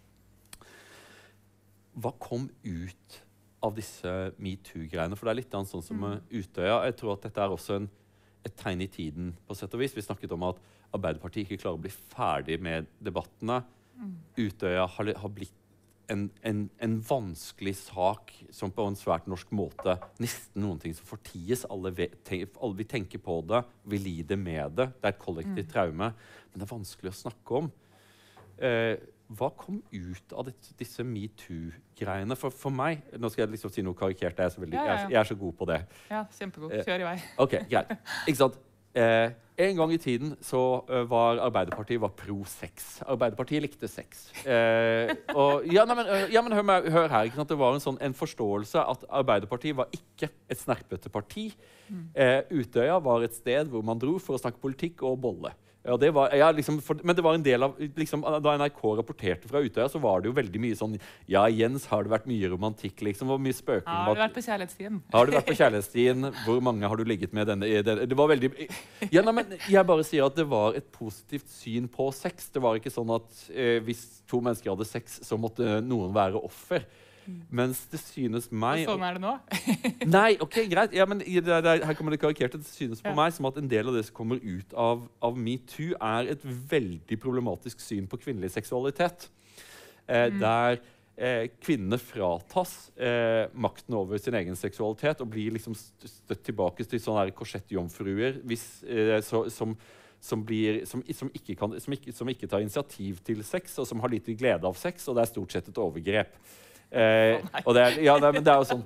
hva kom ut av disse MeToo-greiene? For det er litt sånn som Utøya. Jeg tror at dette er også et tegn i tiden, på sett og vis. Vi snakket om at Arbeiderpartiet ikke klarer å bli ferdig med debattene. Utøya har blitt en vanskelig sak som på en svært norsk måte nesten noen ting som forties. Alle vi tenker på det, vi lider med det. Det er et kollektivt traume, men det er vanskelig å snakke om. Hva kom ut av disse MeToo-greiene? For meg, nå skal jeg liksom si noe karikert, jeg er så god på det. Ja, kjempegod. Kjør i vei. Ok, greit. Ikke sant? En gang i tiden så var Arbeiderpartiet pro-sex. Arbeiderpartiet likte sex. Men hør her, ikke sant? Det var en forståelse at Arbeiderpartiet var ikke et snerpete parti. Utøya var et sted hvor man dro for å snakke politikk og bolle. Ja, men det var en del av liksom, da NRK rapporterte fra Utøya, så var det jo veldig mye sånn ja, Jens, har det vært mye romantikk, liksom, og mye spøking. Har du vært på kjærlighetsstien? Har du vært på kjærlighetsstien? Hvor mange har du ligget med denne? Det var veldig... Ja, men jeg bare sier at det var et positivt syn på sex. Det var ikke sånn at hvis to mennesker hadde sex, så måtte noen være offer. Mens det synes meg... Og sånn det nå? Nei, ok, greit. Ja, men her kommer det karikert. Det synes på meg som at en del av det som kommer ut av MeToo et veldig problematisk syn på kvinnelig seksualitet. Der kvinnene fratas makten over sin egen seksualitet og blir liksom støtt tilbake til sånne korsettjomfruer som ikke tar initiativ til sex, og som har lite glede av sex, og det stort sett et overgrep. Og men det jo sånn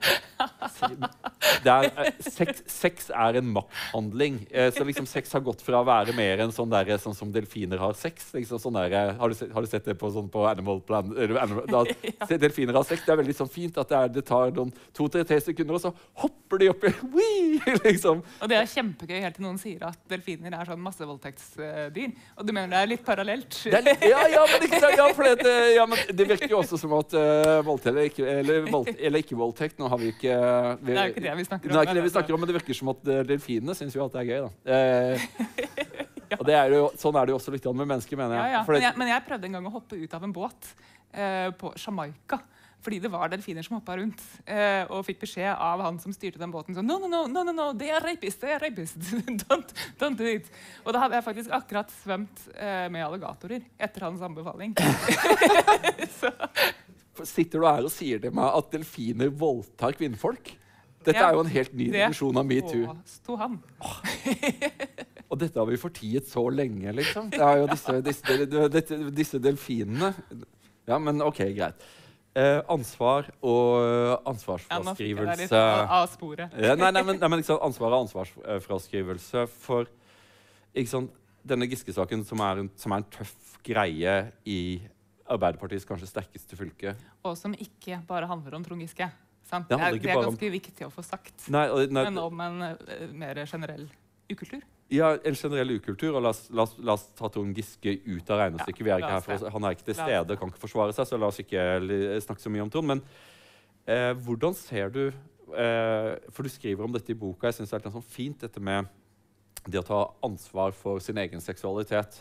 sex en makthandling. Så liksom sex har gått fra å være mer enn sånn som delfiner har sex. Liksom sånn har du sett det på Animal Planet? Delfiner har sex. Det veldig sånn fint at det tar 2-3 sekunder, og så hopper de opp liksom. Og det kjempegøy helt til noen sier at delfiner sånn massevoldtektsdyr. Og du mener det litt parallelt? Men det virker jo også som at voldtekt eller ikke voldtekt. Nå har vi ikke det jo ikke det vi snakker om. Det ikke det vi snakker om, men det virker som at delfinene synes jo at det gøy, da. Og sånn det jo også litt med mennesker, mener jeg. Men jeg prøvde en gang å hoppe ut av en båt på Jamaica, fordi det var delfiner som hoppet rundt, og fikk beskjed av han som styrte den båten, sånn, no, det rapist, don't do it. Og da hadde jeg faktisk akkurat svømt med alligatorer etter hans anbefaling. Så... Sitter du her og sier til meg at delfiner voldtar kvinnfolk? Dette jo en helt ny dimensjon av MeToo. Det påstod han. Og dette har vi fortiet så lenge, liksom. Det jo disse delfinene. Ja, men ok, greit. Ansvar og ansvarsfraskrivelse. Ja, nå av sporet. Men liksom, ansvar og ansvarsfraskrivelse for denne Giske-saken, som en tøff greie i Arbeiderpartiets kanskje sterkeste fylke. Og som ikke bare handler om Trond Giske. Sant? Det ganske viktig å få sagt. Men om en mer generell ukultur. Ja, en generell ukultur, og la oss ta Trond Giske ut av regnestykket. Vi ikke her for, han ikke til stede, kan ikke forsvare seg, så la oss ikke snakke så mye om Trond. Men hvordan ser du, for du skriver om dette i boka, jeg synes det litt sånn fint, dette med det å ta ansvar for sin egen seksualitet.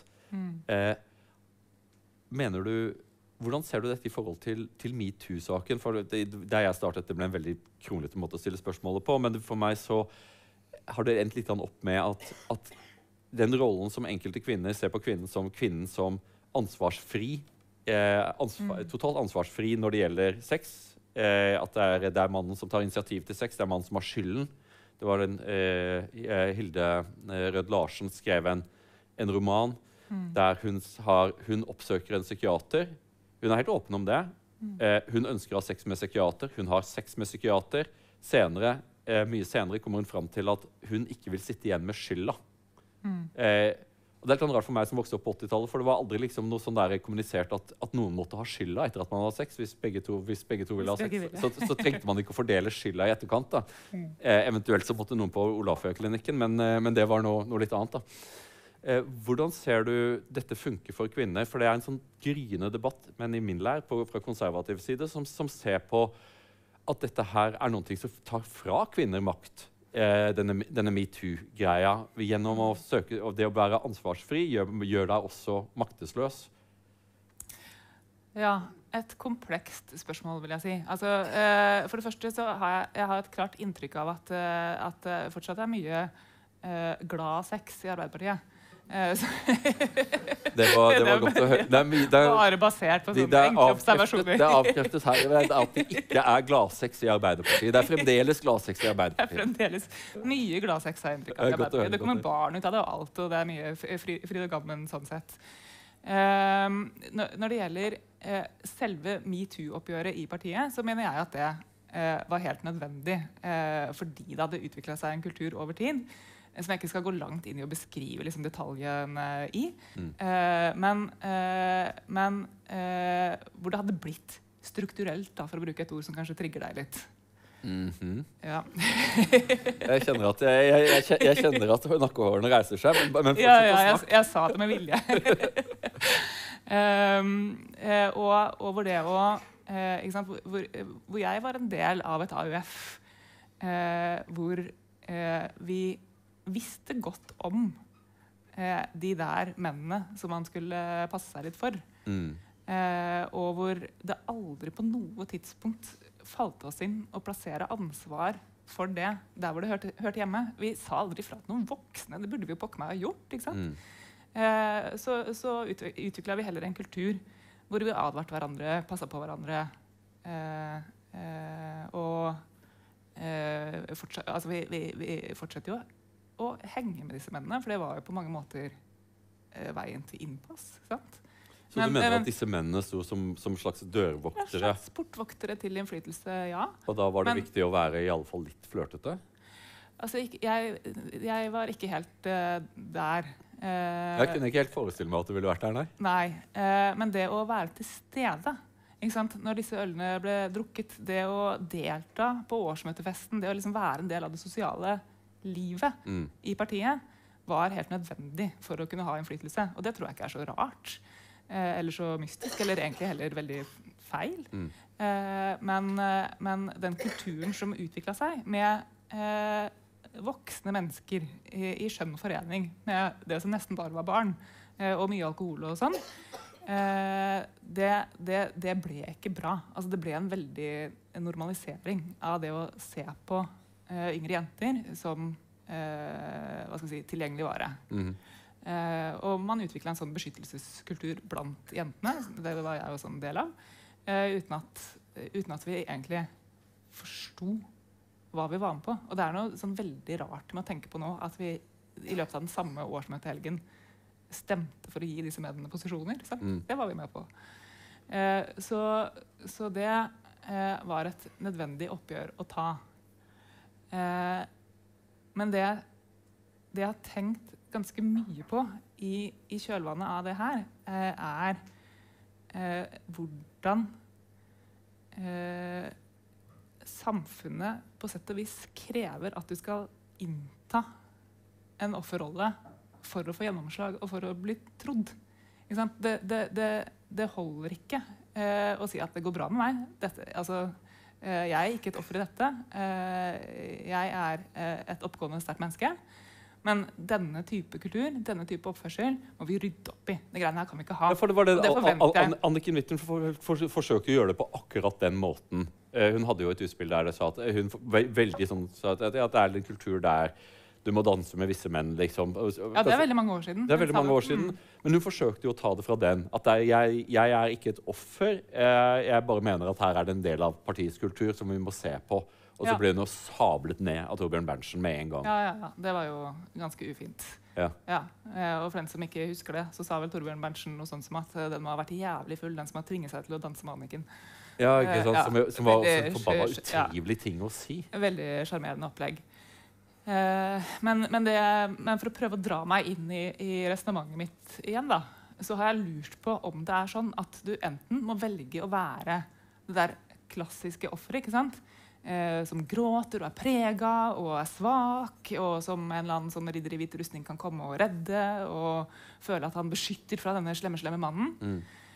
Mener du, hvordan ser du dette i forhold til MeToo-saken? For da jeg startet, det ble en veldig kronglete måte å stille spørsmålet på, men for meg så har det endt litt opp med at den rollen som enkelte kvinner ser på kvinnen som ansvarsfri, totalt ansvarsfri når det gjelder sex, at det mannen som tar initiativ til sex, det mannen som har skylden. Det var Hilde Rød Larsen skrev en roman, der hun oppsøker en psykiater. Hun helt åpen om det. Hun ønsker å ha sex med psykiater. Hun har sex med psykiater. Mye senere kommer hun fram til at hun ikke vil sitte igjen med skylda. Og det litt rart for meg som vokste opp på 80-tallet, for det var aldri liksom noe sånn der kommunisert at noen måtte ha skylda etter at man hadde sex. Hvis begge to ville ha sex, så trengte man ikke å fordele skylda i etterkant. Da. Eventuelt så måtte noen på Olaføya-klinikken, men det var noe litt annet. Da. Hvordan ser du dette funker for kvinner? For det en sånn gryende debatt, men i min lær fra konservativ side, som ser på at dette her noe som tar fra kvinner makt, denne MeToo-greia, gjennom å søke, og det å være ansvarsfri gjør deg også maktesløs. Ja, et komplekst spørsmål, vil jeg si. Altså, for det første så har jeg et klart inntrykk av at fortsatt mye glad sex i Arbeiderpartiet. Det var godt å høre. Bare basert på sånne enkle observasjoner. Det avkreftes her at det ikke gladsex i Arbeiderpartiet. Det fremdeles gladsex i Arbeiderpartiet. Det fremdeles mye gladsex i Arbeiderpartiet. Det kommer barn ut av det og alt, og det mye fryd og gammen sånn sett. Når det gjelder selve MeToo-oppgjøret i partiet, så mener jeg at det var helt nødvendig, fordi det hadde utviklet seg en kultur over tid, som jeg ikke skal gå langt inn i å beskrive liksom, detaljene i, men hvor det hadde blitt strukturelt, da, for å bruke et ord som kanskje trigger deg litt. Ja. Jeg kjenner at nakkehårene reiser seg, men jeg sa det med vilje. Og hvor det ikke sant, hvor jeg var en del av et AUF, hvor vi visste godt om de der mennene som man skulle passe seg litt for. Og hvor det aldri på noe tidspunkt falt oss inn å plassere ansvar for det der hvor det hørte hjemme. Vi sa aldri fra til noen voksne. Det burde vi jo pokker meg ha gjort, ikke sant? Så utviklet vi heller en kultur hvor vi advarte hverandre, passet på hverandre, vi fortsetter jo å henge med disse mennene, for det var jo på mange måter veien til innpass, sant? Så du mener at disse mennene sto som slags dørvoktere? Ja, slags portvoktere til innflytelse, ja. Og da var det viktig å være i alle fall litt flørtete? Altså, jeg var ikke helt der. Jeg kunne ikke helt forestille meg at du ville vært der, nei. Nei, men det å være til stede, ikke sant? Når disse ølene ble drukket, det å delta på årsmøtefesten, det å liksom være en del av det sosiale livet i partiet, var helt nødvendig for å kunne ha innflytelse. Og det tror jeg ikke er så rart. Eller så mystisk, eller egentlig heller veldig feil. Men den kulturen som utviklet seg med voksne mennesker i skjønn forening med det som nesten bare var barn, og mye alkohol og sånn, det ble ikke bra. Altså, det ble en veldig normalisering av det å se på yngre jenter som hva skal jeg si, tilgjengelig vare. Og man utviklet en sånn beskyttelseskultur blant jentene, det var jeg også en del av, uten at vi egentlig forsto hva vi var med på. Og det er noe sånn veldig rart med å tenke på nå, at vi i løpet av den samme årsmøtehelgen stemte for å gi disse mediene posisjoner. Det var vi med på. Så det var et nødvendig oppgjør å ta. Men det jeg har tenkt ganske mye på i kjølvannet av det her, hvordan samfunnet på sett og vis krever at du skal innta en offerrolle for å få gjennomslag og for å bli trodd. Ikke sant? Det holder ikke å si at det går bra med meg. Jeg er ikke et offer i dette. Jeg er et oppgående sterkt menneske. Men denne type kultur, denne type oppførsel, må vi rydde opp i. Det greiene her kan vi ikke ha. Ja, for det var det, Anniken Huitfeldt forsøker å gjøre det på akkurat den måten. Hun hadde jo et utspill der det sa at hun veldig sånn, sa at det er en kultur der du må danse med visse menn, liksom. Ja, det er veldig mange år siden. Det er veldig mange år siden. Men hun forsøkte jo å ta det fra den. At jeg er ikke et offer. Jeg bare mener at her er det en del av partiets kultur som vi må se på. Og så ble hun jo sablet ned av Torbjørn Berntsen med en gang. Ja. Det var jo ganske ufint. Ja. Og for den som ikke husker det, så sa vel Torbjørn Berntsen noe sånt som at den må ha vært jævlig full, den som har tvinget seg til å danse med Anniken. Ja, ikke sant? Som var også forbanna utrivelig ting å si. Veldig sjarmerende opplegg. Men for å prøve å dra meg inn i resonnementet mitt igjen, da, så har jeg lurt på om det er sånn at du enten må velge å være det der klassiske offeret, ikke sant? Som gråter og er prega og er svak, og som en eller annen sånn ridder i hvit rustning kan komme og redde og føle at han beskytter fra denne slemme mannen.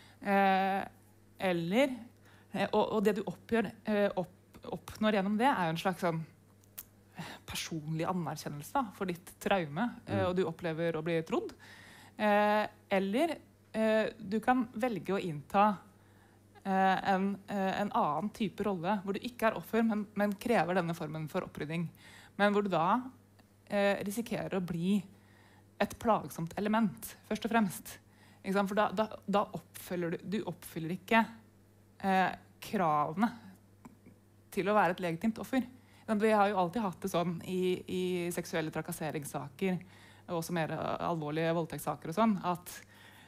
Og det du oppnår gjennom det, er jo en slags sånn personlig anerkjennelse for ditt traume, og du opplever å bli trodd. Eller du kan velge å innta en annen type rolle, hvor du ikke er offer, men krever denne formen for opprydding. Men hvor du da risikerer å bli et plagsomt element, først og fremst. Ikke sant? For da oppfyller du oppfyller ikke kravene til å være et legitimt offer. Vi har jo alltid hatt det sånn i seksuelle trakasseringssaker, og også mer alvorlige voldtektssaker og sånn, at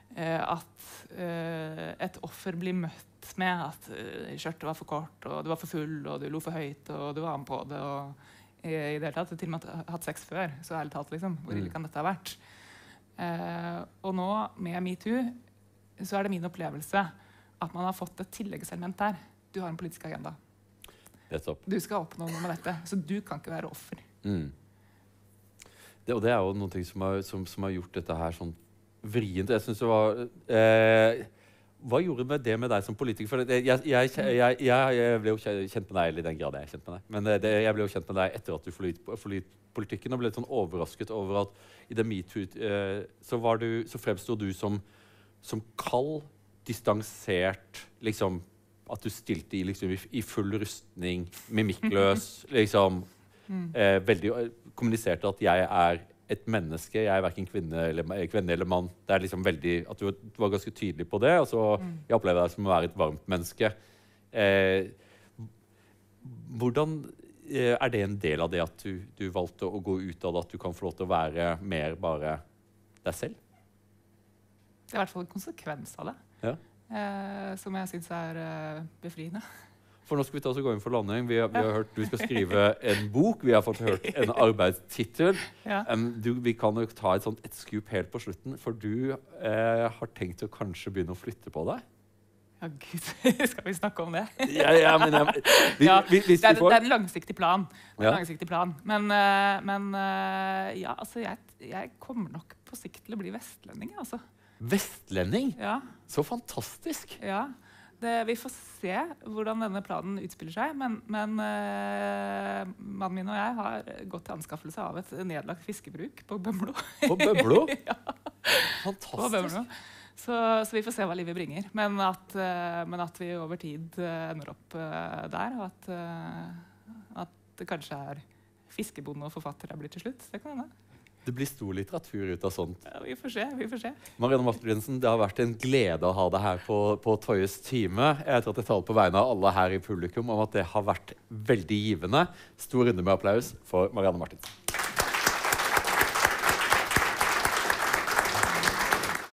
et offer blir møtt med at skjørtet var for kort, og du var for full, og du lo for høyt, og du var med på det, og i det hele tatt, til og med hatt sex før, så ærlig talt, liksom, hvor ille kan dette ha vært? Og nå, med MeToo, så er det min opplevelse at man har fått et tilleggselement der. Du har en politisk agenda. Du skal oppnå noe med dette, så du kan ikke være offer. Og det er jo noe som har gjort dette her sånn vrient. Jeg synes det var... hva gjorde det med deg som politiker? For jeg ble jo kjent med deg, eller i den grad jeg er kjent med deg. Men jeg ble jo kjent med deg etter at du forlot politikken, og ble litt sånn overrasket over at i det MeToo så fremstod du som kald, distansert, liksom at du stilte liksom, i full rustning, mimikkløs, liksom, veldig, kommuniserte at jeg er et menneske, jeg er hverken kvinne eller mann. Det er liksom veldig, at du var ganske tydelig på det, og så jeg opplever deg som å være et varmt menneske. Hvordan er det en del av det at du valgte å gå ut av det, at du kan få lov til å være mer bare deg selv? Det er i hvert fall en konsekvens av det, som jeg synes er befriende. For nå skal vi ta oss og gå inn for landing. Vi har hørt du skal skrive en bok, vi har fått hørt en arbeidstitel. Vi kan jo ta et skup helt på slutten, for du har tenkt å kanskje begynne å flytte på deg. Ja, Gud, skal vi snakke om det? Det er en langsiktig plan. Men ja, altså, jeg kommer nok på sikt til å bli vestlending, altså. Vestlending? Ja. Så fantastisk! Ja, vi får se hvordan denne planen utspiller seg, men mannen min og jeg har gått til anskaffelse av et nedlagt fiskebruk på Bømlo. På Bømlo? Ja. Fantastisk! På Bømlo. Så vi får se hva livet bringer. Men at vi over tid ender opp der, og at det kanskje er fiskebonde og forfatter jeg blir til slutt, det kan hende. Det blir stor litteratur ut av sånt. Ja, vi får se. Marianne Martinsen, det har vært en glede å ha deg her på Toyes time. Jeg tror at jeg taler på vegne av alle her i publikum om at det har vært veldig givende. Stor runde med applaus for Marianne Martinsen.